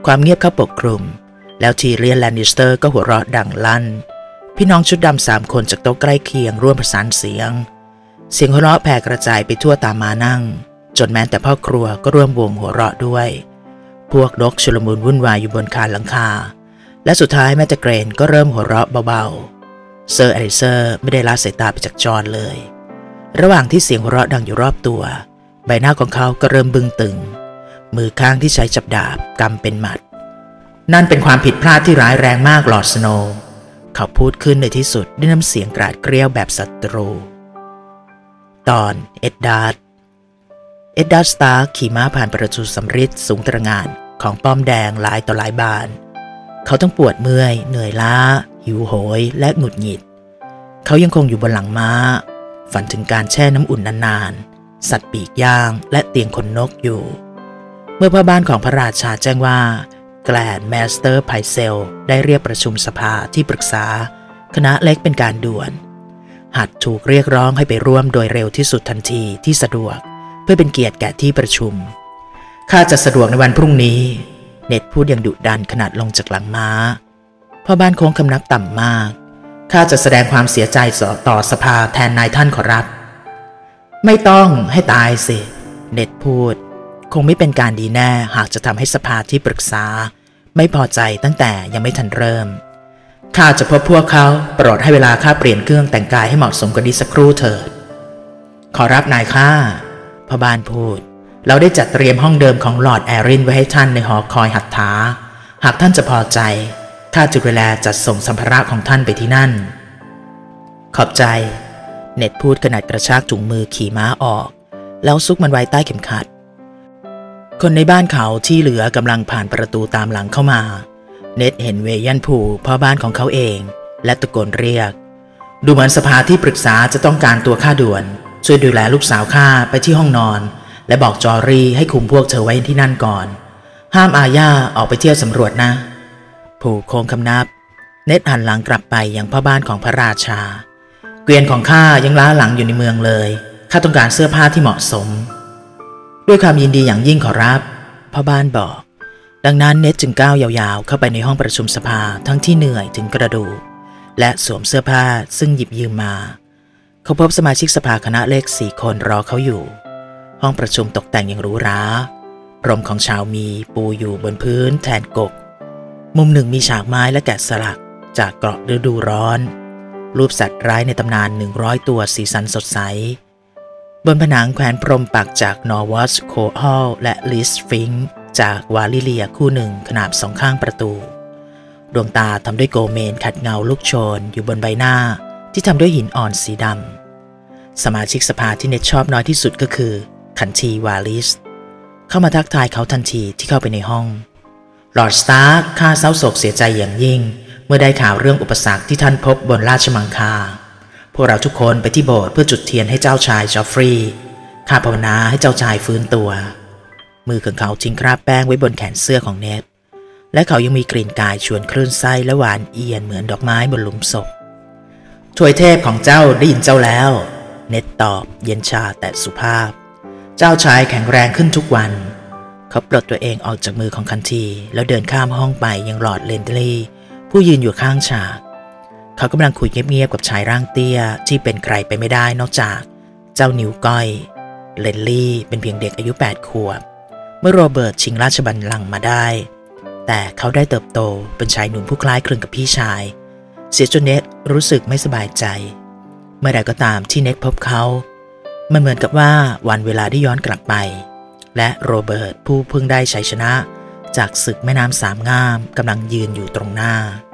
ความเงียบเข้าปกคลุมแล้วทีเรียนแลนนิสเตอร์ก็หัวเราะดังลั่นพี่น้องชุดดำ3 คนจากโต๊ะใกล้เคียงร่วมประสานเสียงหัวเราะแผ่กระจายไปทั่วตามมานั่งจนแม้แต่พ่อครัวก็ร่วมวงหัวเราะด้วยพวกนกชุลมุนวุ่นวายอยู่บนคานหลังคาและสุดท้ายแม่ตะเกรนก็เริ่มหัวเราะเบาๆเซอร์อลิเซอร์ไม่ได้ละสายตาไปจากจอห์นเลยระหว่างที่เสียงหัวเราะดังอยู่รอบตัวใบหน้าของเขาก็เริ่มบึ้งตึงมือข้างที่ใช้จับดาบกำเป็นหมัดนั่นเป็นความผิดพลาดที่ร้ายแรงมากลอร์ดสโนว์เขาพูดขึ้นในที่สุดด้วยน้ำเสียงกราดเกรี้ยวแบบศัตรูตอนเอ็ดดาร์ดสตาร์ขี่ม้าผ่านประตูสำริดสูงตระหง่านของป้อมแดงหลายต่อหลายบานเขาต้องปวดเมื่อยเหนื่อยล้าหิวโหยและหงุดหงิดเขายังคงอยู่บนหลังม้าฝันถึงการแช่น้ำอุ่นนานๆสัตว์ปีกย่างและเตียงขนนกอยู่เมื่อพ่อบ้านของพระราชาแจ้งว่าแกลนแมสเตอร์ไพเซลได้เรียกประชุมสภาที่ปรึกษาคณะเล็กเป็นการด่วนหัดถูกเรียกร้องให้ไปร่วมโดยเร็วที่สุดทันทีที่สะดวกเพื่อเป็นเกียรติแก่ที่ประชุมข้าจะสะดวกในวันพรุ่งนี้เน็ตพูดอย่างดุดันขนาดลงจากหลังม้าพ่อบ้านโค้งคำนับต่ำมากข้าจะแสดงความเสียใจต่อสภาแทนนายท่านขอรับไม่ต้องให้ตายสิเน็ตพูดคงไม่เป็นการดีแน่หากจะทำให้สภาที่ปรึกษาไม่พอใจตั้งแต่ยังไม่ทันเริ่มข้าจะพบพวกเขาโปรดให้เวลาข้าเปลี่ยนเครื่องแต่งกายให้เหมาะสมกันดีสักครู่เถิดขอรับนายข้าพ่อบ้านพูดเราได้จัดเตรียมห้องเดิมของลอร์ดแอรินไว้ให้ท่านในหอคอยหัตถาหากท่านจะพอใจข้าจะดูแลจัดส่งสัมภาระของท่านไปที่นั่นขอบใจเน็ตพูดขณะกระชากถุงมือขี่ม้าออกแล้วซุกมันไว้ใต้เข็มขัดคนในบ้านเขาที่เหลือกำลังผ่านประตูตามหลังเข้ามาเน็ตเห็นเวยันพูพ่อบ้านของเขาเองและตะโกนเรียกดูเหมือนสภาที่ปรึกษาจะต้องการตัวข้าด่วนช่วยดูแลลูกสาวข้าไปที่ห้องนอนและบอกจอรี่ให้คุมพวกเธอไว้ที่นั่นก่อนห้ามอาญาออกไปเที่ยวสำรวจนะผู้โค้งคำนับเน็ตหันหลังกลับไปยังพ่อบ้านของพระราชาเกวียนของข้ายังล้าหลังอยู่ในเมืองเลยข้าต้องการเสื้อผ้าที่เหมาะสมด้วยความยินดีอย่างยิ่งขอรับพ่อบ้านบอกดังนั้นเน็ตจึงก้าวยาวๆเข้าไปในห้องประชุมสภาทั้งที่เหนื่อยถึงกระดูกและสวมเสื้อผ้าซึ่งหยิบยืมมาเขาพบสมาชิกสภาคณะเลข4 คนรอเขาอยู่ห้องประชุมตกแต่งอย่างหรูหราพรมของชาวมีปูอยู่บนพื้นแทนกกมุมหนึ่งมีฉากไม้และแกะสลักจากเกราะฤดูร้อนรูปสัตว์ร้ายในตำนาน100 ตัวสีสันสดใสบนผนังแขวนพรมปักจากนอร์วอสโคฮอลและลิสฟิงค์จากวาลิเลียคู่หนึ่งขนาบ2 ข้างประตูดวงตาทำด้วยโกเมนขัดเงาลูกโชนอยู่บนใบหน้าที่ทำด้วยหินอ่อนสีดำสมาชิกสภาที่เน็ตชอบน้อยที่สุดก็คือคันทีวาลิสเข้ามาทักทายเขาทันทีที่เข้าไปในห้องลอร์ดสตาร์ข้าเศร้าโศกเสียใจอย่างยิ่งเมื่อได้ข่าวเรื่องอุปสรรคที่ท่านพบบนราชมังคลาพวกเราทุกคนไปที่โบสถ์เพื่อจุดเทียนให้เจ้าชายจอฟฟรีย์ข้าภาวนาให้เจ้าชายฟื้นตัวมือของเขาทิ้งคราบแป้งไว้บนแขนเสื้อของเน็ตและเขายังมีกลิ่นกายชวนคลื่นไส้และหวานเอียนเหมือนดอกไม้บนหลุมศพถวยเทพของเจ้าได้ยินเจ้าแล้วเน็ตตอบเย็นชาแต่สุภาพเจ้าชายแข็งแรงขึ้นทุกวันเขาปลดตัวเองออกจากมือของคันทีแล้วเดินข้ามห้องไปยังลอร์ดเลนเดลี่ผู้ยืนอยู่ข้างฉากเขากำลังคุยเงียบๆกับชายร่างเตี้ยที่เป็นใครไปไม่ได้นอกจากเจ้านิ้วก้อยเลนลี่เป็นเพียงเด็กอายุ8 ขวบเมื่อโรเบิร์ตชิงราชบัลลังก์มาได้แต่เขาได้เติบโตเป็นชายหนุ่มผู้คล้ายคลึงกับพี่ชายเสียจนเน็ตรู้สึกไม่สบายใจเมื่อใดก็ตามที่เน็ตพบเขามันเหมือนกับว่าวันเวลาได้ย้อนกลับไปและโรเบิร์ตผู้เพิ่งได้ชัยชนะจากศึกแม่น้ำ3 ง่ามกำลังยืนอยู่ตรงหน้า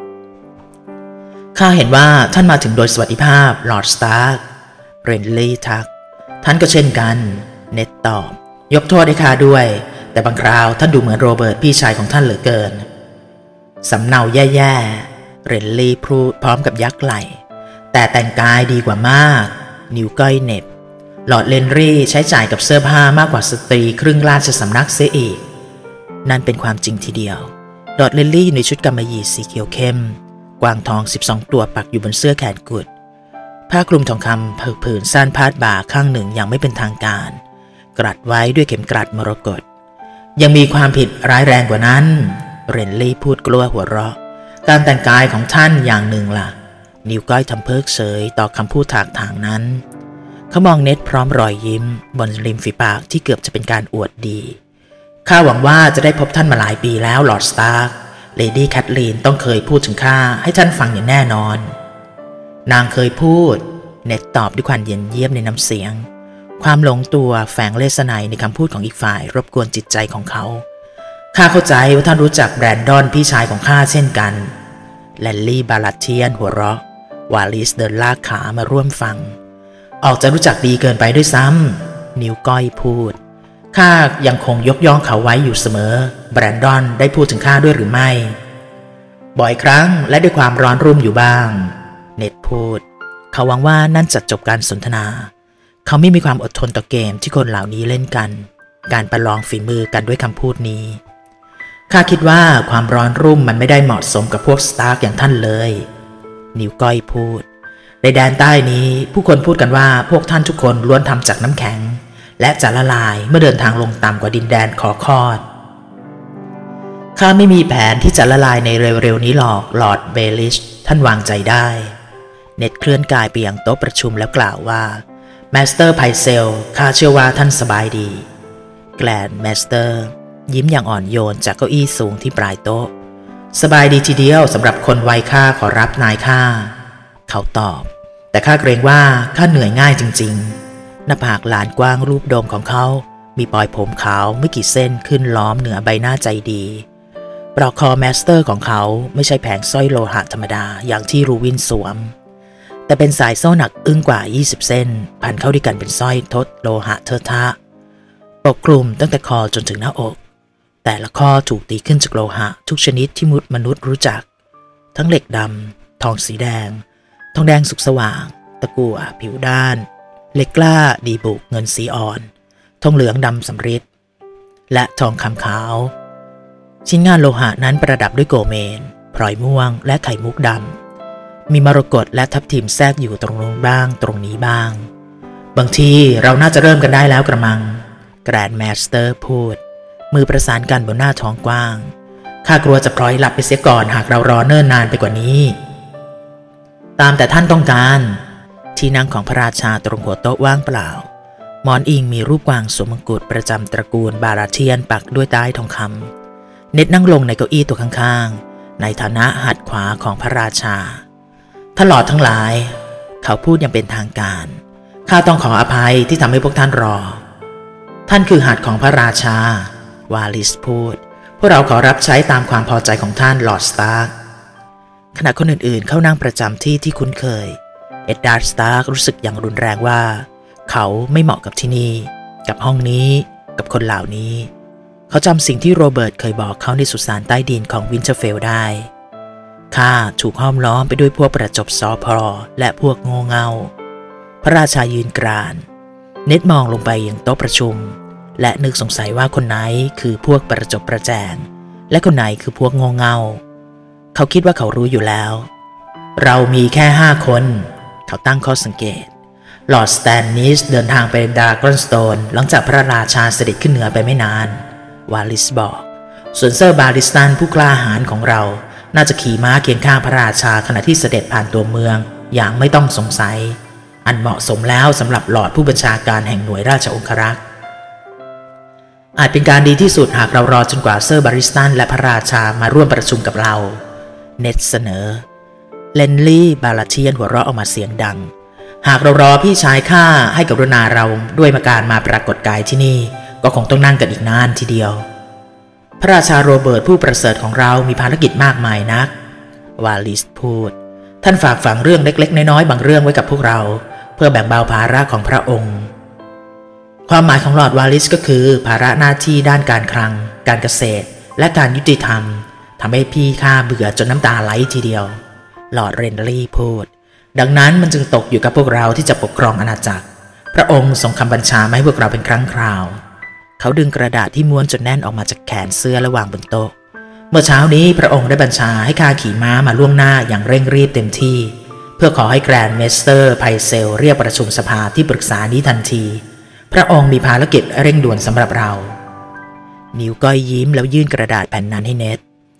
ข้าเห็นว่าท่านมาถึงโดยสวัสดิภาพลอร์ดสตาร์เรนลี่ทักท่านก็เช่นกันเน็ตตอบยกโทษให้ข้าด้วยแต่บางคราวท่านดูเหมือนโรเบิร์ตพี่ชายของท่านเหลือเกินสำเนาแย่ๆเรนลี่พูดพร้อมกับยักไหล่แต่แต่งกายดีกว่ามากนิ้วก้อยเน็บหลอร์ดเลนรี่ใช้จ่ายกับเสื้อผ้ามากกว่าสตรีครึ่งราชสำนักเสียอีกนั่นเป็นความจริงทีเดียวหลอร์ดเลนรี่อยู่ในชุดกำมะหยี่สีเขียวเข้มกวางทอง12 ตัวปักอยู่บนเสื้อแขนกุดผ้าคลุมทองคำผืนสั้นพาดบ่าข้างหนึ่งอย่างไม่เป็นทางการกรัดไว้ด้วยเข็มกลัดมรกตยังมีความผิดร้ายแรงกว่านั้นเรนลี่พูดกลัวหัวเราะการแต่งกายของท่านอย่างหนึ่งล่ะนิ้วก้อยทำเพิกเฉยต่อคำพูดถากถางนั้นเขามองเน็ตพร้อมรอยยิ้มบนริมฝีปากที่เกือบจะเป็นการอวดดีข้าหวังว่าจะได้พบท่านมาหลายปีแล้วลอร์ดสตาร์กเลดี้แคทลีนต้องเคยพูดถึงข้าให้ท่านฟังอย่างแน่นอนนางเคยพูดเน็ตตอบด้วยความเย็นเยียบในน้ำเสียงความหลงตัวแฝงเลสไนในคำพูดของอีกฝ่ายรบกวนจิตใจของเขาข้าเข้าใจว่าท่านรู้จักแบรนดอนพี่ชายของข้าเช่นกันแลนลี่บาลัตเทียนหัวเราะวาลิสเดินลากขามาร่วมฟังออกจะรู้จักดีเกินไปด้วยซ้ำนิ้วก้อยพูดข้ายังคงยกย่องเขาไว้อยู่เสมอแบรนดอนได้พูดถึงข้าด้วยหรือไม่บ่อยครั้งและด้วยความร้อนรุ่มอยู่บ้างเน็ตพูดเขาหวังว่านั่นจะจบการสนทนาเขาไม่มีความอดทนต่อเกมที่คนเหล่านี้เล่นกันการประลองฝีมือกันด้วยคำพูดนี้ข้าคิดว่าความร้อนรุ่มมันไม่ได้เหมาะสมกับพวกสตาร์กอย่างท่านเลยนิ้วก้อยพูดในแดนใต้นี้ผู้คนพูดกันว่าพวกท่านทุกคนล้วนทำจากน้ำแข็งและจะละลายเมื่อเดินทางลงต่ำกว่าดินแดนขอคอดข้าไม่มีแผนที่จะละลายในเร็วๆนี้หรอกลอร์ดเบลิชท่านวางใจได้เน็ตเคลื่อนกายไปยังโต๊ะประชุมแล้วกล่าวว่าแมสเตอร์ไพเซลข้าเชื่อว่าท่านสบายดีแกลนแมสเตอร์ยิ้มอย่างอ่อนโยนจากเก้าอี้สูงที่ปลายโต๊ะสบายดีทีเดียวสำหรับคนวัยข้าขอรับนายข้าเขาตอบแต่ข้าเกรงว่าข้าเหนื่อยง่ายจริงๆหน้าผากหลานกว้างรูปโดมของเขามีปลอยผมขาวไม่กี่เส้นขึ้นล้อมเหนือใบหน้าใจดีปลอกคอแมสเตอร์ของเขาไม่ใช่แผงสร้อยโลหะธรรมดาอย่างที่รูวินสวมแต่เป็นสายโซ่หนักอึ้งกว่า20เส้นพันเข้าด้วยกันเป็นสร้อยทดโลหะเทอะทะปกคลุมตั้งแต่คอจนถึงหน้าอกแต่ละข้อถูกตีขึ้นจากโลหะทุกชนิดที่มนุษย์รู้จักทั้งเหล็กดำทองสีแดงทองแดงสุกสว่างตะกั่วผิวด้านเหล็กกล้าดีบุกเงินสีอ่อนทองเหลืองดำสำริดและทองคำขาวชิ้นงานโลหะนั้นประดับด้วยโกเมนพลอยม่วงและไข่มุกดำมีมรกตและทับทิมแทรกอยู่ตรงนู้นบ้างตรงนี้บ้างบางทีเราน่าจะเริ่มกันได้แล้วกระมังแกรนด์แมสเตอร์พูดมือประสานกันบนหน้าท้องกว้างข้ากลัวจะพลอยหลับไปเสียก่อนหากเรารอเนิ่นนานไปกว่านี้ตามแต่ท่านต้องการที่นั่งของพระราชาตรงหัวโต๊ะว่างเปล่าหมอนอิงมีรูปกวางสวมมงกุฎประจำตระกูลบาราเทียนปักด้วยใต้ทองคำเน็ตนั่งลงในเก้าอี้ตัวข้างๆในฐานะหัดขวาของพระราชาท่านหลอดทั้งหลายเขาพูดอย่างเป็นทางการข้าต้องขออภัยที่ทำให้พวกท่านรอท่านคือหัดของพระราชาวาลิสพูดพวกเราขอรับใช้ตามความพอใจของท่านลอร์ดสตาร์กขณะคนอื่นๆเข้านั่งประจำที่ที่คุ้นเคยเอ็ดดาร์ดสตาร์กรู้สึกอย่างรุนแรงว่าเขาไม่เหมาะกับที่นี่กับห้องนี้กับคนเหล่านี้เขาจำสิ่งที่โรเบิร์ตเคยบอกเขาในสุสานใต้ดินของวินเทอร์เฟลได้ข้าถูกห้อมล้อมไปด้วยพวกประจบซอพอและพวกโง่เง่าพระราชายืนกรานเน็ตมองลงไปยังโต๊ะประชุมและนึกสงสัยว่าคนไหนคือพวกประจบประแจงและคนไหนคือพวกโง่เง่าเขาคิดว่าเขารู้อยู่แล้วเรามีแค่5 คนเขาตั้งข้อสังเกตลอร์ดสแตนนิสเดินทางไปดากอนสโตนหลังจากพระราชาเสด็จขึ้นเหนือไปไม่นานวาลิสบอกส่วนเซอร์บาริสตันผู้กล้าหาญของเราน่าจะขี่ม้าเคียงข้างพระราชาขณะที่เสด็จผ่านตัวเมืองอย่างไม่ต้องสงสัยอันเหมาะสมแล้วสำหรับหลอดผู้บัญชาการแห่งหน่วยราชองครักษ์อาจเป็นการดีที่สุดหากเรารอจนกว่าเซอร์บาริสตันและพระราชามาร่วมประชุมกับเราเน็ตเสนอเลนลี่บาลาเทียนหัวเราะออกมาเสียงดังหากเรารอพี่ชายข้าให้กรุณาเราด้วยการมาปรากฏกายที่นี่ก็คงต้องนั่งกันอีกนานทีเดียวพระราชาโรเบิร์ตผู้ประเสริฐของเรามีภารกิจมากมายนักวาลิสพูดท่านฝากฝังเรื่องเล็กๆน้อยๆบางเรื่องไว้กับพวกเราเพื่อแบ่งเบาภาระของพระองค์ความหมายของลอร์ดวาลิสก็คือภาระหน้าที่ด้านการคลังการเกษตรและการยุติธรรมทำให้พี่ข้าเบื่อจนน้ำตาไหลทีเดียวลอร์ดเรนลี่พูดดังนั้นมันจึงตกอยู่กับพวกเราที่จะปกครองอาณาจักรพระองค์ทรงคำบัญชามาให้พวกเราเป็นครั้งคราวเขาดึงกระดาษที่ม้วนจนแน่นออกมาจากแขนเสื้อและวางบนโต๊ะเมื่อเช้านี้พระองค์ได้บัญชาให้ข้าขี่ม้ามาล่วงหน้าอย่างเร่งรีบเต็มที่เพื่อขอให้แกรนด์เมสเตอร์ไพเซลเรียกประชุมสภาที่ปรึกษานี้ทันทีพระองค์มีภารกิจเร่งด่วนสำหรับเรานิ้วก้อยยิ้มแล้วยื่นกระดาษแผ่นนั้นให้เน็ต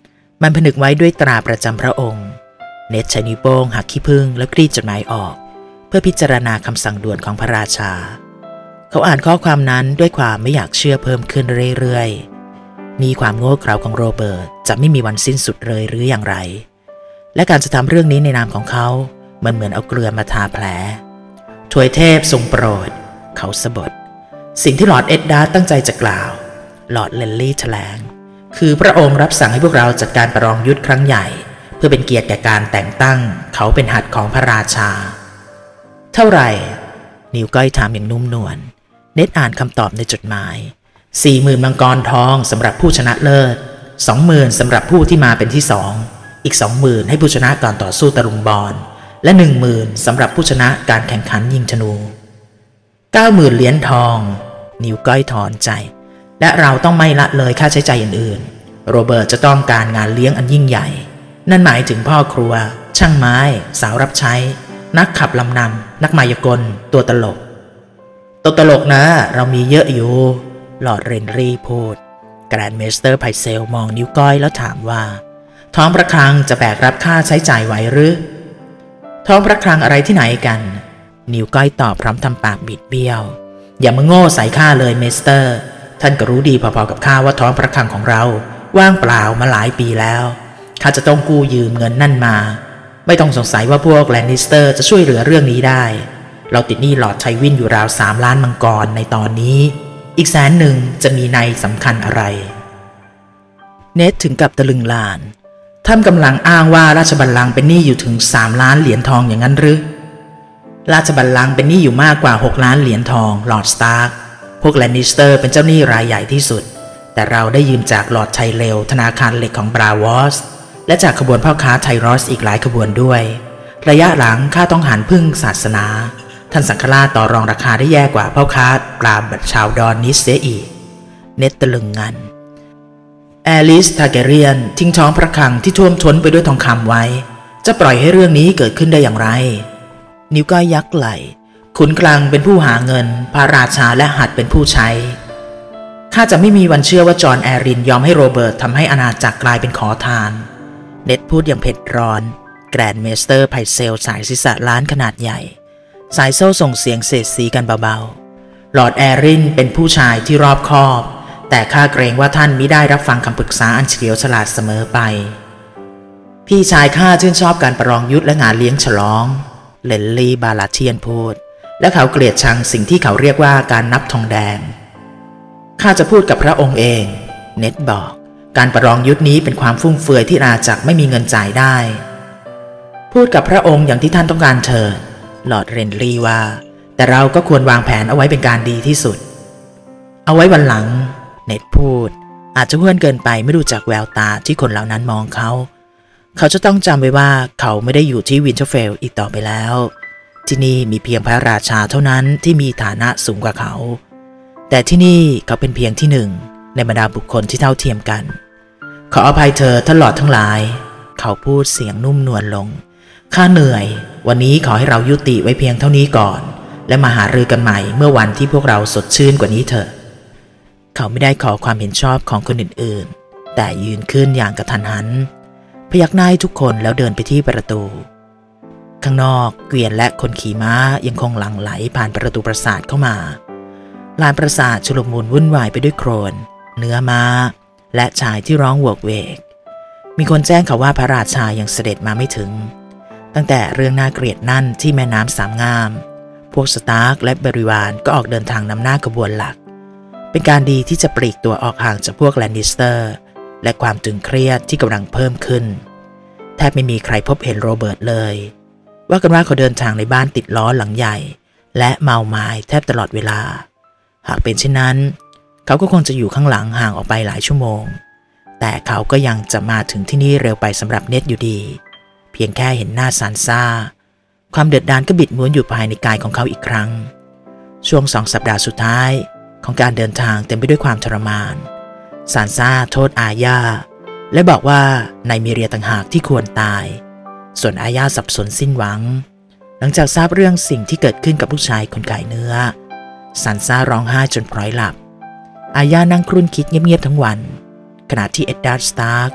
มันผนึกไว้ด้วยตราประจำพระองค์เน็ตใช้นิ้วโป้งหักขี้ผึ้งแล้วกรีดจดหมายออกเพื่อพิจารณาคำสั่งด่วนของพระราชาเขาอ่านข้อความนั้นด้วยความไม่อยากเชื่อเพิ่มขึ้นเรื่อยๆนี่ความโง่เขลาของโรเบิร์ตจะไม่มีวันสิ้นสุดเลยหรืออย่างไรและการจะทำเรื่องนี้ในนามของเขามันเหมือนเอาเกลือมาทาแผลถวยเทพทรงโปรดเขาสะบดสิ่งที่ลอร์ดเอ็ดดาร์ดตั้งใจจะกล่าวลอร์ดเลนลี่แถลงคือพระองค์รับสั่งให้พวกเราจัดการประลองยุทธครั้งใหญ่เพื่อเป็นเกียรติแก่การแต่งตั้งเขาเป็นหัตถ์ของพระราชาเท่าไหร่นิ้วก้อยถามอย่างนุ่มนวลเน็ตอ่านคำตอบในจดหมาย 40,000 มังกรทองสำหรับผู้ชนะเลิศ 20,000 สำหรับผู้ที่มาเป็นที่2อีก 20,000 ให้ผู้ชนะก่อนต่อสู้ตะลุมบอลและ 10,000 สำหรับผู้ชนะการแข่งขันยิงธนู 90,000 เหรียญทองนิ้วก้อยถอนใจและเราต้องไม่ละเลยค่าใช้จ่ายอื่นๆโรเบิร์ตจะต้องการงานเลี้ยงอันยิ่งใหญ่นั่นหมายถึงพ่อครัวช่างไม้สาวรับใช้นักขับลำนำนักมายากลตัวตลกนะเรามีเยอะอยู่ลอร์ดเรนรี่พูดแกรนด์เมสเตอร์ไพเซลมองนิ้วก้อยแล้วถามว่าท้องพระคลังจะแบกรับค่าใช้จ่ายไหวหรือท้องพระคลังอะไรที่ไหนกันนิ้วก้อยตอบพร้อมทำปากบิดเบี้ยวอย่ามาโง่ใส่ข้าเลยเมสเตอร์ท่านก็รู้ดีพอๆกับข้าว่าท้องพระคลังของเราว่างเปล่ามาหลายปีแล้วข้าจะต้องกู้ยืมเงินนั่นมาไม่ต้องสงสัยว่าพวกแลนนิสเตอร์จะช่วยเหลือเรื่องนี้ได้เราติดหนี้ลอร์ดไทวินอยู่ราว3 ล้านมังกรในตอนนี้อีก100,000จะมีในสำคัญอะไรเนทถึงกับตะลึงลานท่านกำลังอ้างว่าราชบัลลังก์เป็นหนี้อยู่ถึง3 ล้านเหรียญทองอย่างนั้นหรือราชบัลลังก์เป็นหนี้อยู่มากกว่า6 ล้านเหรียญทองลอร์ดสตาร์กพวกแลนนิสเตอร์เป็นเจ้าหนี้รายใหญ่ที่สุดแต่เราได้ยืมจากลอร์ดไทเลลธนาคารเหล็กของบราวอสและจากขบวนพ่อค้าไทรอสอีกหลายขบวนด้วยระยะหลังข้าต้องหันพึ่งศาสนาท่านสังฆราชต่อรองราคาได้แย่กว่าพ่อค้าปลาบัดชาวดอนนิสเสียอีกเน็ตตะลึงงันแอลิสทาเกเรียนทิ้งท้องพระคลังที่ท่วมท้นไปด้วยทองคำไว้จะปล่อยให้เรื่องนี้เกิดขึ้นได้อย่างไรนิ้วก้อยยักไหล่ขุนคลังเป็นผู้หาเงินพระราชาและหัดเป็นผู้ใช้ข้าจะไม่มีวันเชื่อว่าจอห์นแอรินยอมให้โรเบิร์ตทำให้อาณาจักรกลายเป็นขอทานเน็ตพูดอย่างเผ็ดร้อนแกรนด์เมสเตอร์ไพเซลสายศีรษะล้านขนาดใหญ่สายโซ่ส่งเสียงเศษสีกันเบาๆลอร์ดแอรินเป็นผู้ชายที่รอบคอบแต่ข้าเกรงว่าท่านมิได้รับฟังคำปรึกษาอันเฉลียวฉลาดเสมอไปพี่ชายข้าชื่นชอบการประลองยุทธและงานเลี้ยงฉลองเลนลี่บาลาเทียนพูดและเขาเกลียดชังสิ่งที่เขาเรียกว่าการนับทองแดงข้าจะพูดกับพระองค์เองเน็ตบอกการประลองยุทธนี้เป็นความฟุ่มเฟือยที่อาณาจักรไม่มีเงินจ่ายได้พูดกับพระองค์อย่างที่ท่านต้องการเถิดลอร์ดเรนลี่ว่าแต่เราก็ควรวางแผนเอาไว้เป็นการดีที่สุดเอาไว้วันหลังเน็ตพูดอาจจะเพื่อนเกินไปไม่ดูจากแววตาที่คนเหล่านั้นมองเขาจะต้องจำไว้ว่าเขาไม่ได้อยู่ที่วินเทอร์เฟลอีกต่อไปแล้วที่นี่มีเพียงพระราชาเท่านั้นที่มีฐานะสูงกว่าเขาแต่ที่นี่เขาเป็นเพียงที่หนึ่งในบรรดาบุคคลที่เท่าเทียมกันขออภัยเธอท่านหลอดทั้งหลายเขาพูดเสียงนุ่มนวลลงข้าเหนื่อยวันนี้ขอให้เรายุติไว้เพียงเท่านี้ก่อนและมาหารือกันใหม่เมื่อวันที่พวกเราสดชื่นกว่านี้เถอะเขาไม่ได้ขอความเห็นชอบของคนอื่นๆแต่ยืนขึ้นอย่างกระทันหันพยักหน้าให้ทุกคนแล้วเดินไปที่ประตูข้างนอกเกวียนและคนขี่ม้ายังคงหลั่งไหลผ่านประตูปราสาทเข้ามาลานปราสาทชุลมุนวุ่นวายไปด้วยโคลนเนื้อม้าและชายที่ร้องโวกเวกมีคนแจ้งเขาว่าพระราชายังเสด็จมาไม่ถึงตั้งแต่เรื่องน่าเกลียดนั่นที่แม่น้ำสามงามพวกสตาร์กและบริวารก็ออกเดินทางนำหน้าขบวนหลักเป็นการดีที่จะปลีกตัวออกห่างจากพวกแลนนิสเตอร์และความตึงเครียดที่กำลังเพิ่มขึ้นแทบไม่มีใครพบเห็นโรเบิร์ตเลยว่ากันว่าเขาเดินทางในบ้านติดล้อหลังใหญ่และเมาไม้แทบตลอดเวลาหากเป็นเช่นนั้นเขาก็คงจะอยู่ข้างหลังห่างออกไปหลายชั่วโมงแต่เขาก็ยังจะมาถึงที่นี่เร็วไปสำหรับเน็ตอยู่ดีเพียงแค่เห็นหน้าซานซ่าความเดือดดาลก็บิดม้วนอยู่ภายในกายของเขาอีกครั้งช่วง2 สัปดาห์สุดท้ายของการเดินทางเต็มไปด้วยความทรมานซานซ่าโทษอาญาและบอกว่านายมีเรียต่างหากที่ควรตายส่วนอาญาสับสนสิ้นหวังหลังจากทราบเรื่องสิ่งที่เกิดขึ้นกับลูกชายคนขายเนื้อซานซ่าร้องไห้จนพลอยหลับอาญานั่งครุ่นคิดเงียบๆทั้งวันขณะที่เอ็ดดาร์ดสตาร์ก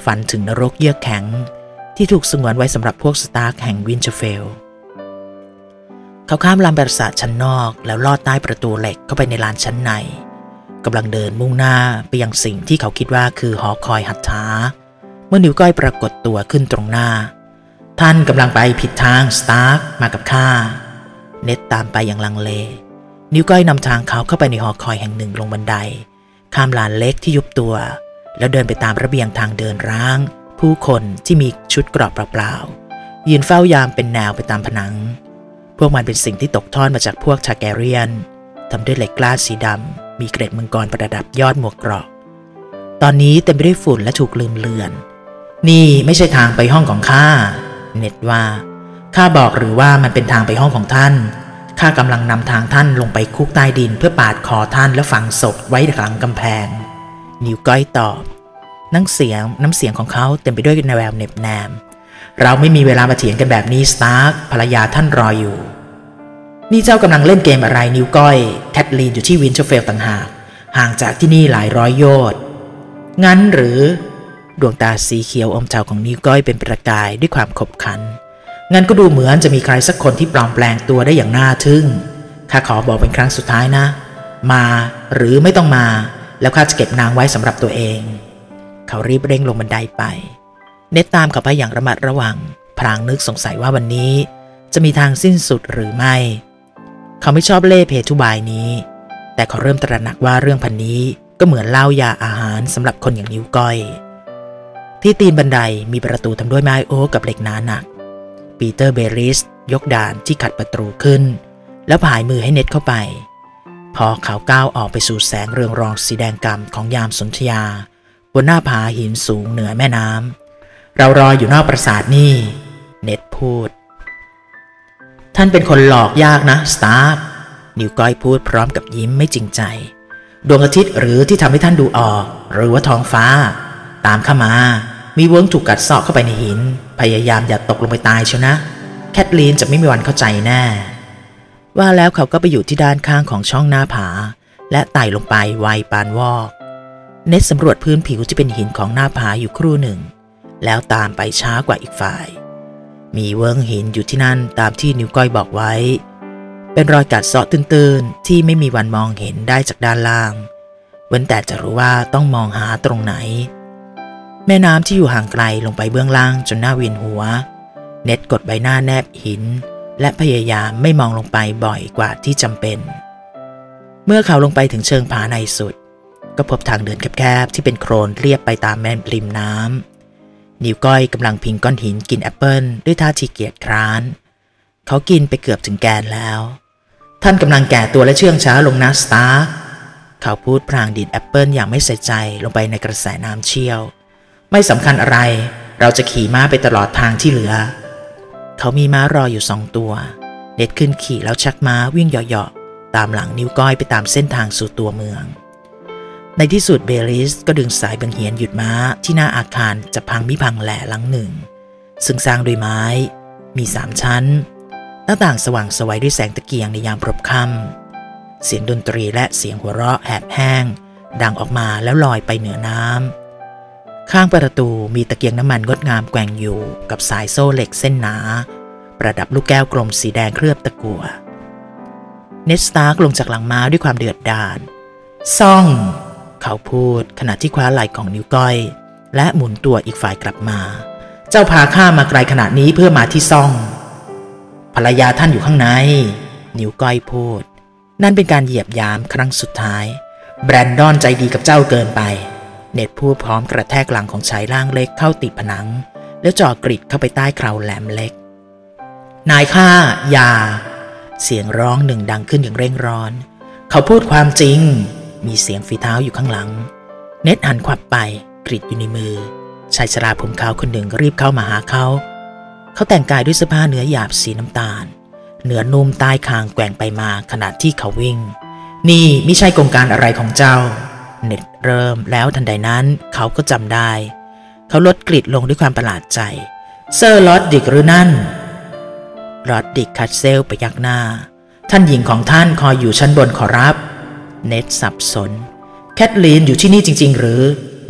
ฝันถึงนรกเยือกแข็งที่ถูกสงวนไว้สำหรับพวกสตาร์กแห่งวินเทอร์เฟลเขาข้ามลานปราสาทชั้นนอกแล้วลอดใต้ประตูเหล็กเข้าไปในลานชั้นในกำลังเดินมุ่งหน้าไปยังสิ่งที่เขาคิดว่าคือหอคอยหัตถาเมื่อนิ้วก้อยปรากฏตัวขึ้นตรงหน้าท่านกำลังไปผิดทางสตาร์กมากับข้าเน็ตตามไปอย่างลังเลนิ้วก้อยนำทางเขาเข้าไปในหอคอยแห่งหนึ่งลงบันไดข้ามลานเล็กที่ยุบตัวแล้วเดินไปตามระเบียงทางเดินร้างผู้คนที่มีชุดเกราะเปล่าๆยืนเฝ้ายามเป็นแนวไปตามผนังพวกมันเป็นสิ่งที่ตกทอดมาจากพวกทาแกเรียนทำด้วยเหล็กกล้าสีดำมีเกร็ดมังกรประดับยอดหมวกเกราะตอนนี้เต็มไปด้วยฝุ่นและถูกลืมเลือนนี่ไม่ใช่ทางไปห้องของข้าเน็ตว่าข้าบอกหรือว่ามันเป็นทางไปห้องของท่านข้ากำลังนำทางท่านลงไปคุกใต้ดินเพื่อปาดคอท่านแล้วฝังศพไว้หลังกำแพงนิ้วก้อยตอบน้ำเสียงของเขาเต็มไปด้วยแววเหน็บแนมเราไม่มีเวลามาเถียงกันแบบนี้สตาร์กภรรยาท่านรออยู่นี่เจ้ากำลังเล่นเกมอะไรนิ้วก้อยแคทลีนอยู่ที่วินเทอร์เฟลต่างหากห่างจากที่นี่หลายร้อยโยชน์งั้นหรือดวงตาสีเขียวอมเทาของนิ้วก้อยเป็นประกายด้วยความขบขันงั้นก็ดูเหมือนจะมีใครสักคนที่ปลอมแปลงตัวได้อย่างน่าทึ่งข้าขอบอกเป็นครั้งสุดท้ายนะมาหรือไม่ต้องมาแล้วข้าจะเก็บนางไว้สำหรับตัวเองเขารีบเร่งลงบันไดไปเน็ตตามเขาไปอย่างระมัดระวังพลางนึกสงสัยว่าวันนี้จะมีทางสิ้นสุดหรือไม่เขาไม่ชอบเล่ห์เพทุบายนี้แต่เขาเริ่มตระหนักว่าเรื่องพันนี้ก็เหมือนเหล้ายาอาหารสำหรับคนอย่างนิ้วก้อยที่ตีนบันไดมีประตูทำด้วยไม้โอ๊กกับเหล็กหนาหนักปีเตอร์เบริสยกด่านที่ขัดประตูขึ้นแล้วผายมือให้เน็ตเข้าไปพอเขาก้าวออกไปสู่แสงเรืองรองสีแดงกำของยามสนธยาบนหน้าผาหินสูงเหนือแม่น้ำเรารออยู่นอกปราสาทนี่เน็ตพูดท่านเป็นคนหลอกยากนะสตาร์กนิ้วก้อยพูดพร้อมกับยิ้มไม่จริงใจดวงอาทิตย์หรือที่ทำให้ท่านดูออกหรือว่าท้องฟ้าตามเข้ามามีเวิ้งถูกกัดเซาะเข้าไปในหินพยายามอย่าตกลงไปตายเชียวนะแคทลีนจะไม่มีวันเข้าใจแน่ว่าแล้วเขาก็ไปอยู่ที่ด้านข้างของช่องหน้าผาและไต่ลงไปไวปานวอกเน็ตสำรวจพื้นผิวที่เป็นหินของหน้าผาอยู่ครู่หนึ่งแล้วตามไปช้ากว่าอีกฝ่ายมีเวิ้งหินอยู่ที่นั่นตามที่นิ้วก้อยบอกไว้เป็นรอยกัดเซาะตื้นๆที่ไม่มีวันมองเห็นได้จากด้านล่างเว้นแต่จะรู้ว่าต้องมองหาตรงไหนแม่น้ำที่อยู่ห่างไกลลงไปเบื้องล่างจนหน้าเวียนหัวเน็ตกดใบหน้าแนบหินและพยายามไม่มองลงไปบ่อยกว่าที่จำเป็นเมื่อเขาลงไปถึงเชิงผาในสุดก็พบทางเดินแคบๆที่เป็นโคลนเรียบไปตามแม่ริมน้ำนิ้วก้อยกำลังพิงก้อนหินกินแอปเปิลด้วยท่าทีเกียจคร้านเขากินไปเกือบถึงแกนแล้วท่านกำลังแก่ตัวและเชื่องช้าลงนะสตาร์เขาพูดพลางดีดแอปเปิลอย่างไม่ใส่ใจลงไปในกระแสน้ำเชี่ยวไม่สำคัญอะไรเราจะขี่ม้าไปตลอดทางที่เหลือเขามีม้ารออยู่2 ตัวเน็ตขึ้นขี่แล้วชักม้าวิ่งเหาะๆตามหลังนิ้วก้อยไปตามเส้นทางสู่ตัวเมืองในที่สุดเบริสก็ดึงสายบังเหียนหยุดม้าที่หน้าอาคารจะพังมิพังแหล่หลังหนึ่งซึ่งสร้างด้วยไม้มี3 ชั้นหน้าต่างสว่างสวยด้วยแสงตะเกียงในยามพรบค่ำเสียงดนตรีและเสียงหัวเราะแหบแห้งดังออกมาแล้วลอยไปเหนือน้ำข้างประตูมีตะเกียงน้ำมันงดงามแกว่งอยู่กับสายโซ่เหล็กเส้นหนาประดับลูกแก้วกลมสีแดงเคลือบตะกั่วเน็ตสตาร์กลงจากหลังม้าด้วยความเดือดดาลซ่องเขาพูดขณะที่คว้าไหล่ของนิ้วก้อยและหมุนตัวอีกฝ่ายกลับมาเจ้าพาข้ามาไกลขนาดนี้เพื่อมาที่ซ่องภรรยาท่านอยู่ข้างในนิ้วก้อยพูดนั่นเป็นการเหยียบยามครั้งสุดท้ายแบรนดอนใจดีกับเจ้าเกินไปเน็ตพูดพร้อมกระแทกหลังของชายร่างเล็กเข้าติดผนังแล้วจ่อกริดเข้าไปใต้เคราแหลมเล็กนายข้าอย่าเสียงร้องหนึ่งดังขึ้นอย่างเร่งร้อนเขาพูดความจริงมีเสียงฝีเท้าอยู่ข้างหลังเน็ตหันขวับไปกริดอยู่ในมือชายชราผมขาวคนหนึ่งรีบเข้ามาหาเขาแต่งกายด้วยเสื้อผ้าเนื้อหยาบสีน้ำตาลเนื้อนุ่มใต้คางแกว่งไปมาขณะที่เขาวิ่งนี่ไม่ใช่กงการอะไรของเจ้าเน็ตเริ่มแล้วทันใดนั้นเขาก็จำได้เขาลดกริดลงด้วยความประหลาดใจเซอร์ลอดดิกหรือนั่นลอดดิกคัดเซลไปยักหน้าท่านหญิงของท่านคอยอยู่ชั้นบนขอรับเน็ตสับสนแคทลีนอยู่ที่นี่จริงๆหรือ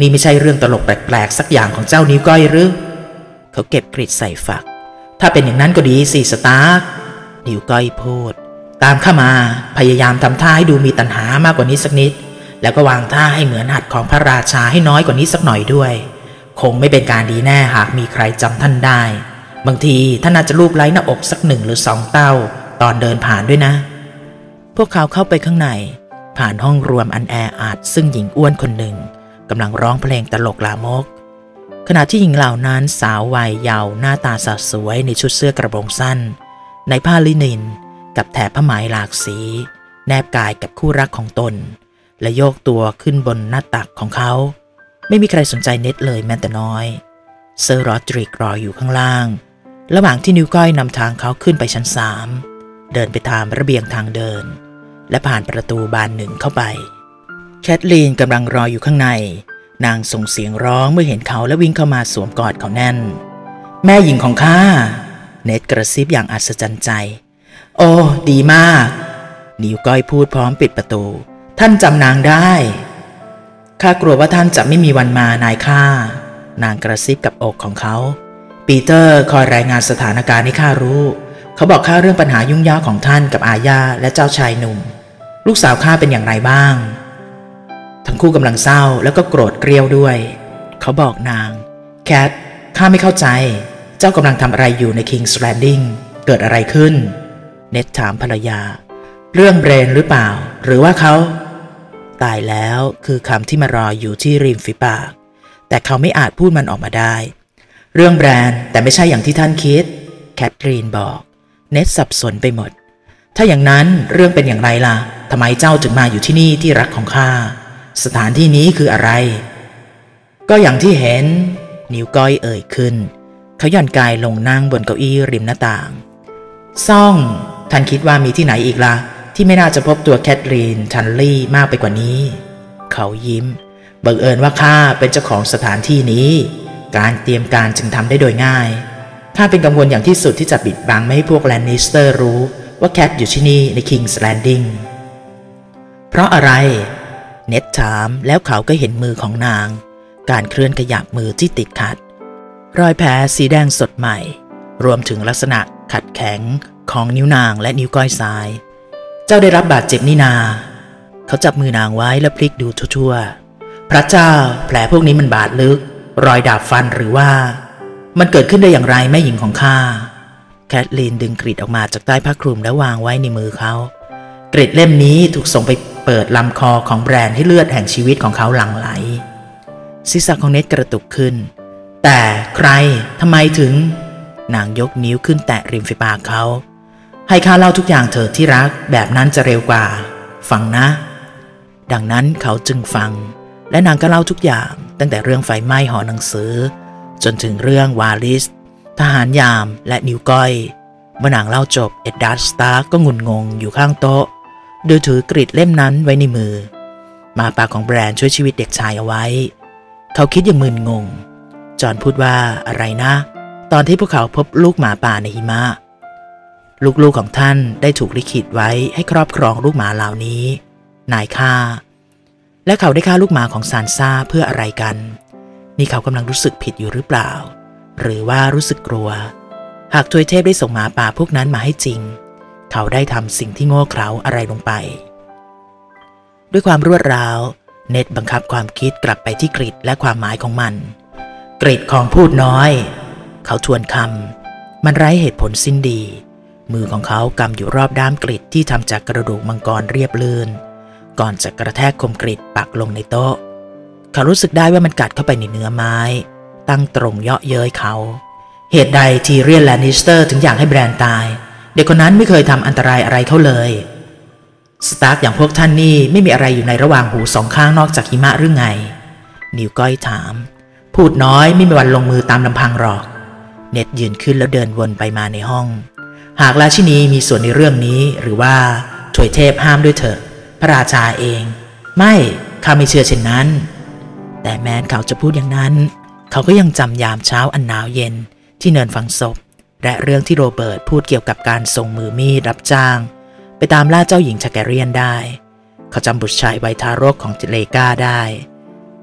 นี่ไม่ใช่เรื่องตลกแปลกๆสักอย่างของเจ้านิ้วก้อยหรือเขาเก็บกริดใส่ฝักถ้าเป็นอย่างนั้นก็ดีสิสตาร์กนิ้วก้อยพูดตามข้ามาพยายามทำท่าให้ดูมีตัณหามากกว่านี้สักนิดแล้วก็วางท่าให้เหมือนหัดของพระราชาให้น้อยกว่านี้สักหน่อยด้วยคงไม่เป็นการดีแน่หากมีใครจำท่านได้บางทีท่านอาจจะลูบไล้หน้าอกสัก1 หรือ 2 เต้าตอนเดินผ่านด้วยนะพวกเขาเข้าไปข้างในผ่านห้องรวมอันแออัดซึ่งหญิงอ้วนคนหนึ่งกำลังร้องเพลงตลกลามกขณะที่หญิงเหล่านั้นสาววัยเยาว์หน้าตาสดสวยในชุดเสื้อกระโปรงสั้นในผ้าลินินกับแถบผ้าไหมหลากสีแนบกายกับคู่รักของตนและโยกตัวขึ้นบนหน้าตักของเขาไม่มีใครสนใจเน็ตเลยแม้แต่น้อยเซอร์โรดริกรออยู่ข้างล่างระหว่างที่นิ้วก้อยนำทางเขาขึ้นไปชั้น3เดินไปตามระเบียงทางเดินและผ่านประตูบาน1เข้าไปแคทลีนกำลังรออยู่ข้างในนางส่งเสียงร้องเมื่อเห็นเขาและวิ่งเข้ามาสวมกอดเขาแน่นแม่หญิงของข้าเน็ตกระซิบอย่างอัศจรรย์ใจโอ้ดีมากนิ้วก้อยพูดพร้อมปิดประตูท่านจำนางได้ข้ากลัวว่าท่านจะไม่มีวันมานายข้านางกระซิบกับอกของเขาปีเตอร์คอยรายงานสถานการณ์ให้ข้ารู้เขาบอกข้าเรื่องปัญหายุ่งยากของท่านกับอาญาและเจ้าชายหนุ่มลูกสาวข้าเป็นอย่างไรบ้างทั้งคู่กำลังเศร้าแล้วก็โกรธเกรี้ยวด้วยเขาบอกนางแคทข้าไม่เข้าใจเจ้ากำลังทำอะไรอยู่ใน King's Landing เกิดอะไรขึ้นเน็ตถามภรรยาเรื่องเบรนหรือเปล่าหรือว่าเขาตายแล้วคือคำที่มารออยู่ที่ริมฝีปากแต่เขาไม่อาจพูดมันออกมาได้เรื่องแบรนด์แต่ไม่ใช่อย่างที่ท่านคิดแคทรีนบอกเน็ตสับสนไปหมดถ้าอย่างนั้นเรื่องเป็นอย่างไรล่ะทำไมเจ้าถึงมาอยู่ที่นี่ที่รักของข้าสถานที่นี้คืออะไรก็อย่างที่เห็นนิ้วก้อยเอ่ยขึ้นเขาหย่อนกายลงนั่งบนเก้าอี้ริมหน้าต่างซ่องท่านคิดว่ามีที่ไหนอีกล่ะที่ไม่น่าจะพบตัวแคทรีนทันลี่มากไปกว่านี้เขายิ้มบังเอิญว่าข้าเป็นเจ้าของสถานที่นี้การเตรียมการจึงทำได้โดยง่ายข้าเป็นกังวลอย่างที่สุดที่จะปิดบังไม่ให้พวกแลนนิสเตอร์รู้ว่าแคทอยู่ที่นี่ใน King's Landing เพราะอะไรเน็ตถามแล้วเขาก็เห็นมือของนางการเคลื่อนขยับมือที่ติดขัดรอยแผลสีแดงสดใหม่รวมถึงลักษณะขัดแข็งของนิ้วนางและนิ้วก้อยซ้ายเจ้าได้รับบาดเจ็บนี่นาเขาจับมือนางไว้และพลิกดูทั่วๆพระเจ้าแผลพวกนี้มันบาดลึกรอยดาบฟันหรือว่ามันเกิดขึ้นได้อย่างไรแม่หญิงของข้าแคทลีนดึงกริดออกมาจากใต้ผ้าคลุมแล้ววางไว้ในมือเขากริดเล่มนี้ถูกส่งไปเปิดลำคอของแบรนด์ให้เลือดแห่งชีวิตของเขาหลั่งไหลศีรษะของเน็ตกระตุกขึ้นแต่ใครทำไมถึงนางยกนิ้วขึ้นแตะริมฝีปากเขาให้ข้าเล่าทุกอย่างเถิดที่รักแบบนั้นจะเร็วกว่าฟังนะดังนั้นเขาจึงฟังและนางก็เล่าทุกอย่างตั้งแต่เรื่องไฟไหม้หอหนังสือจนถึงเรื่องวาลิสทหารยามและนิ้วก้อยเมื่อนางเล่าจบเอ็ดดาร์ดสตาร์ก็งุนงงอยู่ข้างโต๊ะโดยถือกริดเล่มนั้นไว้ในมือหมาป่าของแบรนด์ช่วยชีวิตเด็กชายเอาไว้เขาคิดอย่างมึนงงจอห์นพูดว่าอะไรนะตอนที่พวกเขาพบลูกหมาป่าในหิมะลูกๆของท่านได้ถูกลิขิตไว้ให้ครอบครองลูกหมาเหล่านี้นายฆ่าและเขาได้ฆ่าลูกหมาของซานซ่าเพื่ออะไรกันนี่เขากำลังรู้สึกผิดอยู่หรือเปล่าหรือว่ารู้สึกกลัวหากทวยเทพได้ส่งหมาป่าพวกนั้นมาให้จริงเขาได้ทำสิ่งที่โง่เขลาอะไรลงไปด้วยความรวดร้าวเน็ตบังคับความคิดกลับไปที่กริดและความหมายของมันกริดของพูดน้อยเขาทวนคำมันไร้เหตุผลสิ้นดีมือของเขากำอยู่รอบด้ามกริดที่ทำจากกระดูกมังกรเรียบลื่นก่อนจะกระแทกคมกริดปักลงในโต๊ะเขารู้สึกได้ว่ามันกัดเข้าไปในเนื้อไม้ตั้งตรงเยาะเย้ยเขาเหตุใดทีเรียนแลนนิสเตอร์ถึงอยากให้แบรนด์ตายเด็กคนนั้นไม่เคยทำอันตรายอะไรเขาเลยสตาร์กอย่างพวกท่านนี่ไม่มีอะไรอยู่ในระหว่างหูสองข้างนอกจากหิมะหรือไงนิวก้อยถามพูดน้อยไม่มีวันลงมือตามลำพังหรอกเน็ตยืนขึ้นแล้วเดินวนไปมาในห้องหากราชินีมีส่วนในเรื่องนี้หรือว่าถวยเทพห้ามด้วยเถอะพระราชาเองไม่ข้าไม่เชื่อเช่นนั้นแต่แม้เขาจะพูดอย่างนั้นเขาก็ยังจำยามเช้าอันหนาวเย็นที่เนินฝังศพและเรื่องที่โรเบิร์ตพูดเกี่ยวกับการส่งมือมีดรับจ้างไปตามล่าเจ้าหญิงชาแกเรียนได้เขาจำบุตรชายวัยทารกของเลกาได้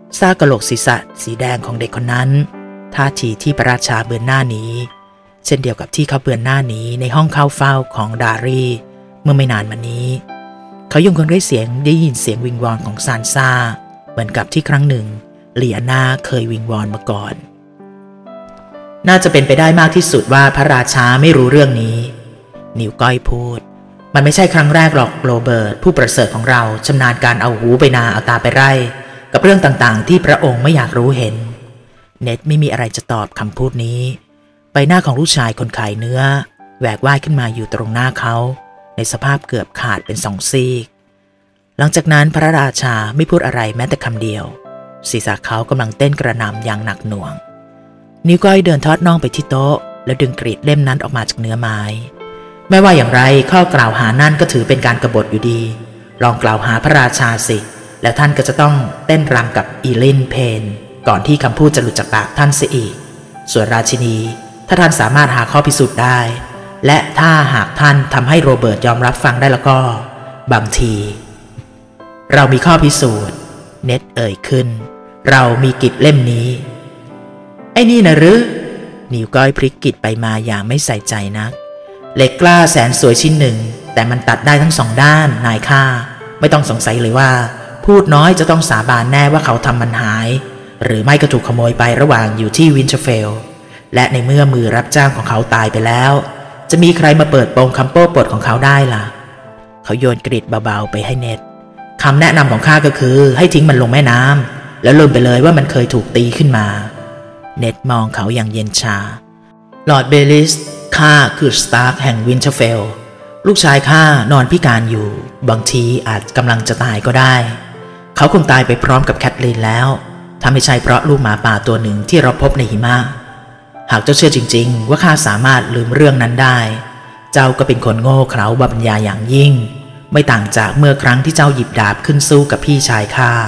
ซากกะโหลกศีรษะสีแดงของเด็กคนนั้นท่าทีที่พระราชาเบือนหน้าหนีเช่นเดียวกับที่เขาเบือนหน้าหนีในห้องเข้าเฝ้าของดารีเมื่อไม่นานมานี้เขายังคงได้ยินเสียงวิงวอนของซานซ่าเหมือนกับที่ครั้งหนึ่งเลียนาเคยวิงวอนมาก่อนน่าจะเป็นไปได้มากที่สุดว่าพระราชาไม่รู้เรื่องนี้นิวก้อยพูดมันไม่ใช่ครั้งแรกหรอกโรเบิร์ตผู้ประเสริฐของเราชำนาญการเอาหูไปนาเอาตาไปไร่กับเรื่องต่างๆที่พระองค์ไม่อยากรู้เห็นเน็ตไม่มีอะไรจะตอบคำพูดนี้ใบหน้าของลูกชายคนขายเนื้อแหวกว่ายขึ้นมาอยู่ตรงหน้าเขาในสภาพเกือบขาดเป็นสองซีกหลังจากนั้นพระราชาไม่พูดอะไรแม้แต่คำเดียวศีรษะเขากำลังเต้นกระหน่ำอย่างหนักหน่วงนิ้วก้อยเดินทอดน่องไปที่โต๊ะแล้วดึงกรีดเล่มนั้นออกมาจากเนื้อไม้ไม่ว่าอย่างไรข้อกล่าวหานั่นก็ถือเป็นการกบฏอยู่ดีลองกล่าวหาพระราชาสิแล้วท่านก็จะต้องเต้นรำกับอีลินเพนก่อนที่คำพูดจะหลุดจากปากท่านเสียอีกส่วนราชินีถ้าท่านสามารถหาข้อพิสูจน์ได้และถ้าหากท่านทำให้โรเบิร์ตยอมรับฟังได้แล้วก็บางทีเรามีข้อพิสูจน์เน็ตเอ่ยขึ้นเรามีกิจเล่มนี้ไอ้นี่นะหรือนิ้วก้อยพลิกกิจไปมาอย่างไม่ใส่ใจนักเหล็กกล้าแสนสวยชิ้นหนึ่งแต่มันตัดได้ทั้งสองด้านนายข้าไม่ต้องสงสัยเลยว่าพูดน้อยจะต้องสาบานแน่ว่าเขาทำมันหายหรือไม่ก็ถูกขโมยไประหว่างอยู่ที่วินเชอร์เฟลและในเมื่อมือรับจ้างของเขาตายไปแล้วจะมีใครมาเปิดโปงคำโป้ปดของเขาได้ล่ะเขาโยนกรีดเบาๆไปให้เน็ตคำแนะนำของข้าก็คือให้ทิ้งมันลงแม่น้ำแล้วลืมไปเลยว่ามันเคยถูกตีขึ้นมาเน็ตมองเขาอย่างเย็นชาลอร์ดเบลิสข้าคือสตาร์กแห่งวินเชอร์เฟลลูกชายข้านอนพิการอยู่บางทีอาจกำลังจะตายก็ได้เขาคงตายไปพร้อมกับแคทลีนแล้วถ้าไม่ใช่เพราะลูกหมาป่าตัวหนึ่งที่เราพบในหิมะหากเจ้าเชื่อจริงๆว่าข้าสามารถลืมเรื่องนั้นได้เจ้าก็เป็นคนโง่เขลาปัญญาอย่างยิ่งไม่ต่างจากเมื่อครั้งที่เจ้าหยิบดาบขึ้นสู้กับพี่ชาย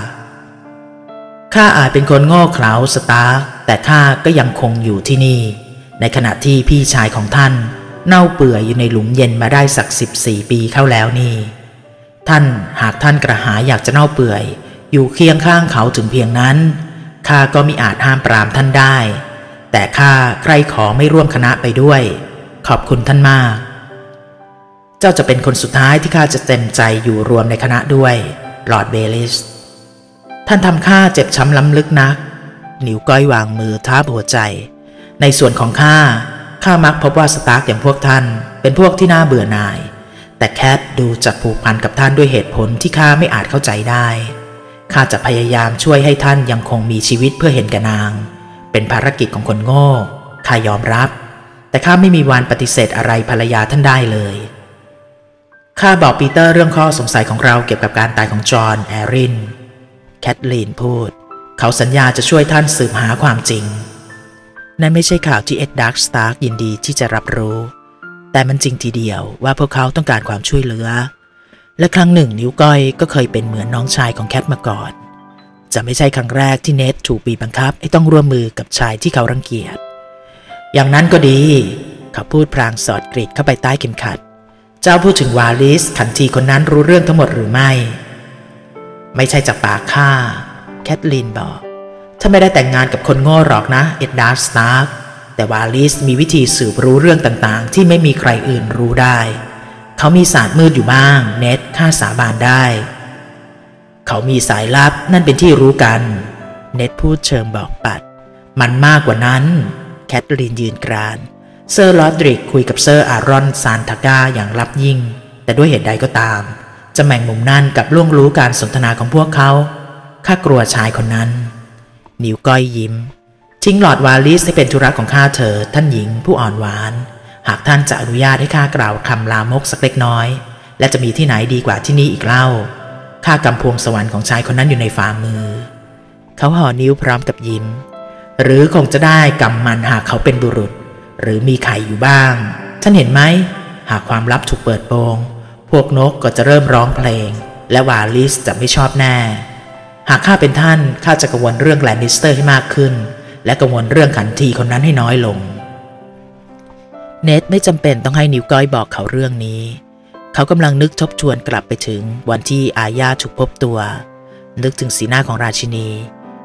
ข้าอาจเป็นคนโง่เขลาสตาร์กแต่ข้าก็ยังคงอยู่ที่นี่ในขณะที่พี่ชายของท่านเน่าเปื่อยอยู่ในหลุมเย็นมาได้สัก14 ปีเข้าแล้วนี่ท่านหากท่านกระหายอยากจะเน่าเปื่อยอยู่เคียงข้างเขาถึงเพียงนั้นข้าก็มิอาจห้ามปรามท่านได้แต่ข้าใครขอไม่ร่วมคณะไปด้วยขอบคุณท่านมากเจ้าจะเป็นคนสุดท้ายที่ข้าจะเต็มใจอยู่รวมในคณะด้วยลอร์ดเบลิสท่านทำข้าเจ็บช้ำล้ำลึกนักนิ้วก้อยวางมือทับหัวใจในส่วนของข้ามักพบว่าสตาร์กอย่างพวกท่านเป็นพวกที่น่าเบื่อหน่ายแต่แคทดูจะผูกพันกับท่านด้วยเหตุผลที่ข้าไม่อาจเข้าใจได้ข้าจะพยายามช่วยให้ท่านยังคงมีชีวิตเพื่อเห็นแก่นางเป็นภารกิจของคนโง่ข้ายอมรับแต่ข้าไม่มีวันปฏิเสธอะไรภรรยาท่านได้เลยข้าบอกปีเตอร์เรื่องข้อสงสัยของเราเกี่ยวกับการตายของจอห์นแอรินแคทลีนพูดเขาสัญญาจะช่วยท่านสืบหาความจริงนั่นไม่ใช่ข่าวที่เอ็ดดักสตาร์กยินดีที่จะรับรู้แต่มันจริงทีเดียวว่าพวกเขาต้องการความช่วยเหลือและครั้งหนึ่งนิ้วก้อยก็เคยเป็นเหมือนน้องชายของแคทมาก่อนจะไม่ใช่ครั้งแรกที่เนทถูกบีบบังคับให้ต้องร่วมมือกับชายที่เขารังเกียจอย่างนั้นก็ดีเขาพูดพลางสอดกรีดเข้าไปใต้เข็มขัดเจ้าพูดถึงวาลิสขันทีคนนั้นรู้เรื่องทั้งหมดหรือไม่ใช่จากปากข้าแคทลีนบอกถ้าไม่ได้แต่งงานกับคนโง่หรอกนะเอ็ดดาร์สตาร์กแต่วาลิสมีวิธีสืบรู้เรื่องต่างๆที่ไม่มีใครอื่นรู้ได้เขามีศาสตร์มืดอยู่บ้างเน็ตข้าสาบานได้เขามีสายลับนั่นเป็นที่รู้กันเน็ตพูดเชิงบอกปัดมันมากกว่านั้นแคทลีนยืนกรานเซอร์ลอดริกคุยกับเซอร์อารอนซานทากาอย่างลับยิ่งแต่ด้วยเหตุใดก็ตามจะแมงมุมนั่นกับล่วงรู้การสนทนาของพวกเขาข้ากลัวชายคนนั้นนิ้วก้อยยิ้มทิ้งหลอดวาลิสให้เป็นธุระของข้าเถิดท่านหญิงผู้อ่อนหวานหากท่านจะอนุญาตให้ข้ากล่าวคำลามกสักเล็กน้อยและจะมีที่ไหนดีกว่าที่นี่อีกเล่าข้ากำพวงสวรรค์ของชายคนนั้นอยู่ในฝ่ามือเขาห่อนิ้วพร้อมกับยิ้มหรือคงจะได้กำมันหากเขาเป็นบุรุษหรือมีไข่อยู่บ้างท่านเห็นไหมหากความลับถูกเปิดโปงพวกนกก็จะเริ่มร้องเพลงและวาลิสจะไม่ชอบแน่หากข้าเป็นท่านข้าจะกังวลเรื่องแลนนิสเตอร์ให้มากขึ้นและกังวลเรื่องขันทีคนนั้นให้น้อยลงเนทไม่จำเป็นต้องให้นิ้วก้อยบอกเขาเรื่องนี้เขากำลังนึกทบทวนกลับไปถึงวันที่อาญาถูกพบตัวนึกถึงสีหน้าของราชินี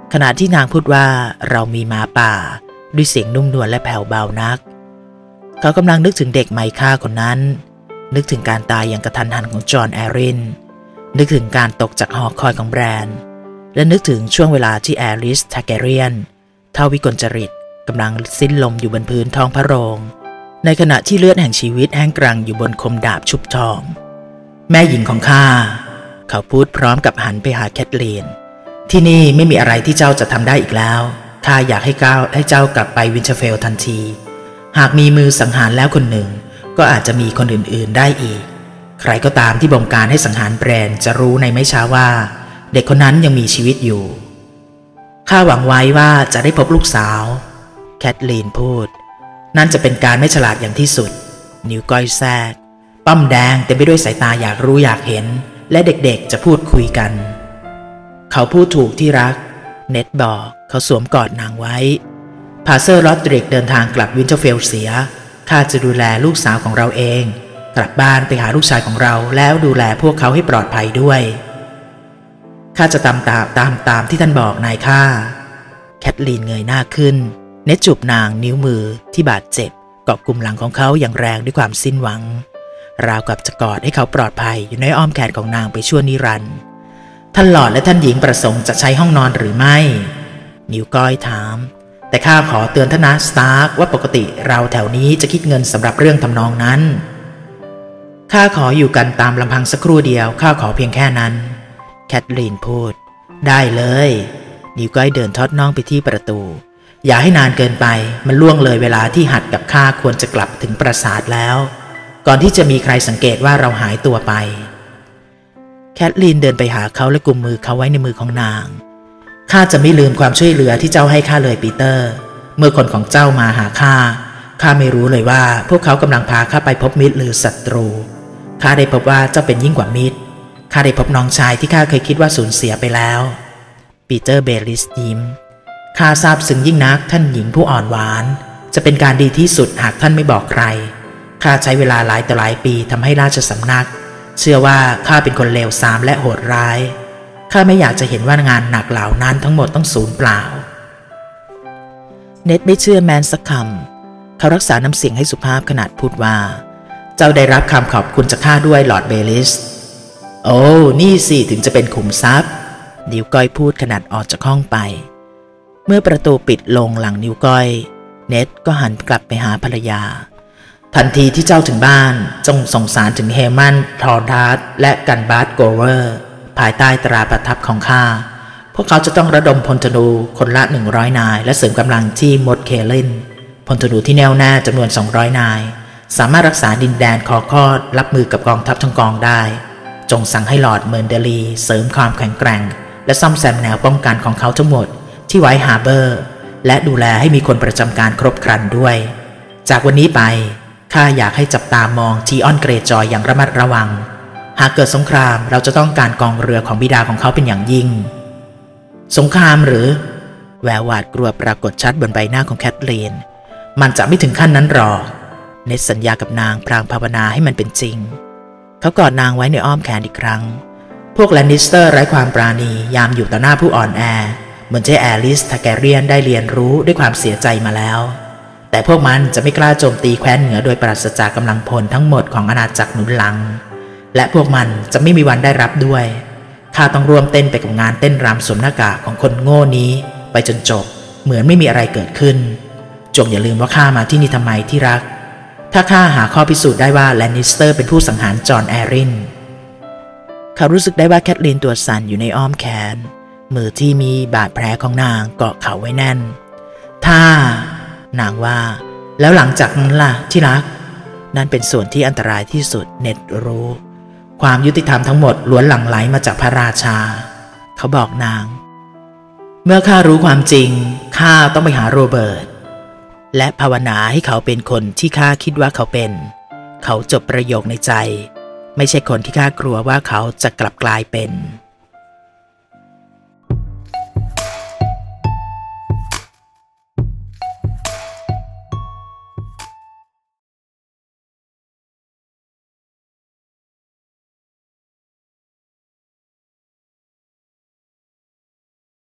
ขณะที่นางพูดว่าเรามีหมาป่าด้วยเสียงนุ่มนวลและแผ่วเบานักเขากำลังนึกถึงเด็กไมค่าคนนั้นนึกถึงการตายอย่างกระทันหันของจอห์นแอรินนึกถึงการตกจากหอคอยของแบรนด์และนึกถึงช่วงเวลาที่แอริส ทาร์แกเรียนเท่าวิกลจริตกำลังสิ้นลมอยู่บนพื้นท้องพระโรงในขณะที่เลือดแห่งชีวิตแห้งกรังอยู่บนคมดาบชุบทองแม่หญิงของข้าเขาพูดพร้อมกับหันไปหาแคทลีนที่นี่ไม่มีอะไรที่เจ้าจะทำได้อีกแล้วข้าอยากให้เจ้ากลับไปวินเทอร์เฟลทันทีหากมีมือสังหารแล้วคนหนึ่งก็อาจจะมีคนอื่นๆได้อีกใครก็ตามที่บงการให้สังหารแบรนด์จะรู้ในไม่ช้าว่าเด็กคนนั้นยังมีชีวิตอยู่ข้าหวังไว้ว่าจะได้พบลูกสาวแคทลีนพูดนั่นจะเป็นการไม่ฉลาดอย่างที่สุดนิ้วก้อยแทรกป้อมแดงเต็มไปด้วยสายตาอยากรู้อยากเห็นและเด็กๆจะพูดคุยกันเขาพูดถูกที่รักเน็ตบอกเขาสวมกอดนางไว้พาเซอร์ลอดริกเดินทางกลับวินเทอร์เฟลเสียข้าจะดูแลลูกสาวของเราเองกลับบ้านไปหาลูกชายของเราแล้วดูแลพวกเขาให้ปลอดภัยด้วยข้าจะตามที่ท่านบอกนายข้าแคทลีนเงยหน้าขึ้นเน็ตจูบนางนิ้วมือที่บาดเจ็บเกาะกลุ่มหลังของเขาอย่างแรงด้วยความสิ้นหวังราวกับจะกอดให้เขาปลอดภัยอยู่ในอ้อมแขนของนางไปชั่วนิรันดร์ท่านหลอดและท่านหญิงประสงค์จะใช้ห้องนอนหรือไม่นิ้วก้อยถามแต่ข้าขอเตือนท่านนะสตาร์กว่าปกติเราแถวนี้จะคิดเงินสำหรับเรื่องทำนองนั้นข้าขออยู่กันตามลำพังสักครู่เดียวข้าขอเพียงแค่นั้นแคทลีนพูดได้เลยนิ้วก้อยเดินทอดน่องไปที่ประตูอย่าให้นานเกินไปมันล่วงเลยเวลาที่หัดกับข้าควรจะกลับถึงปราสาทแล้วก่อนที่จะมีใครสังเกตว่าเราหายตัวไปแคทลีนเดินไปหาเขาและกุมมือเขาไว้ในมือของนางข้าจะไม่ลืมความช่วยเหลือที่เจ้าให้ข้าเลยปีเตอร์เมื่อคนของเจ้ามาหาข้าไม่รู้เลยว่าพวกเขากำลังพาข้าไปพบมิตรหรือศัตรูข้าได้พบว่าเจ้าเป็นยิ่งกว่ามิตรข้าได้พบน้องชายที่ข้าเคยคิดว่าสูญเสียไปแล้วปีเตอร์เบลลิสยิ้มข้าซาบซึ้งยิ่งนักท่านหญิงผู้อ่อนหวานจะเป็นการดีที่สุดหากท่านไม่บอกใครข้าใช้เวลาหลายต่อหลายปีทำให้ราชสำนักเชื่อว่าข้าเป็นคนเลวทรามและโหดร้ายข้าไม่อยากจะเห็นว่างานหนักเหล่านั้นทั้งหมดต้องสูญเปล่าเน็ตไม่เชื่อแมนสักคำเขารักษาน้ำเสียงให้สุภาพขนาดพูดว่าเจ้าได้รับคำขอบคุณจากข้าด้วยลอร์ดเบลลิสโอ้นี่สิถึงจะเป็นขุมทรัพย์นิ้วก้อยพูดขนาดออกจากห้องไปเมื่อประตูปิดลงหลังนิ้วก้อยเน็ตก็หันกลับไปหาภรรยาทันทีที่เจ้าถึงบ้านจงส่งสารถึงเฮมันทอร์ดาร์ดและกันบาร์ดโกเวอร์ภายใต้ตราประทับของข้าพวกเขาจะต้องระดมพลธนูคนละ100 นายและเสริมกำลังที่มดเคลินพลธนูที่แน่วแน่จำนวน200 นายสามารถรักษาดินแดนคอคอดรับมือกับกองทัพทั้งกองได้จงสั่งให้ลอร์ดเมิร์นเดลีเสริมความแข็งแกร่งและซ่อมแซมแนวป้องกันของเขาทั้งหมดที่ไวท์ฮาร์เบอร์และดูแลให้มีคนประจำการครบครันด้วยจากวันนี้ไปข้าอยากให้จับตามองทีออนเกรจอยอย่างระมัดระวังหากเกิดสงครามเราจะต้องการกองเรือของบิดาของเขาเป็นอย่างยิ่งสงครามหรือแววหวาดกลัวปรากฏชัดบนใบหน้าของแคทลีนมันจะไม่ถึงขั้นนั้นหรอกเน็ตสัญญากับนางพลางภาวนาให้มันเป็นจริงเขากอดนางไว้ในอ้อมแขนอีกครั้งพวกแลนนิสเตอร์ไร้ความปราณียามอยู่ต่อหน้าผู้อ่อนแอเหมือนเจแอลิส ทาร์แกเรียนได้เรียนรู้ด้วยความเสียใจมาแล้วแต่พวกมันจะไม่กล้าโจมตีแคว้นเหนือโดยปราศจากกำลังพลทั้งหมดของอาณาจักรหนุนหลังและพวกมันจะไม่มีวันได้รับด้วยข้าต้องร่วมเต้นไปกับงานเต้นรำสวมหน้ากากของคนโง่นี้ไปจนจบเหมือนไม่มีอะไรเกิดขึ้นจงอย่าลืมว่าข้ามาที่นี่ทำไมที่รักถ้าข้าหาข้อพิสูจน์ได้ว่าแลนนิสเตอร์เป็นผู้สังหารจอห์นแอรินเขารู้สึกได้ว่าแคทลีนตัวสั่นอยู่ในอ้อมแขนมือที่มีบาดแผลของนางเกาะเข่าไว้แน่นถ้านางว่าแล้วหลังจากนั้นล่ะที่รักนั่นเป็นส่วนที่อันตรายที่สุดเน็ตรู้ความยุติธรรมทั้งหมดล้วนหลั่งไหลมาจากพระราชาเขาบอกนางเมื่อข้ารู้ความจริงข้าต้องไปหาโรเบิร์ตและภาวนาให้เขาเป็นคนที่ข้าคิดว่าเขาเป็นเขาจบประโยคในใจไม่ใช่คนที่ข้ากลัวว่าเขาจะกลับกลายเป็น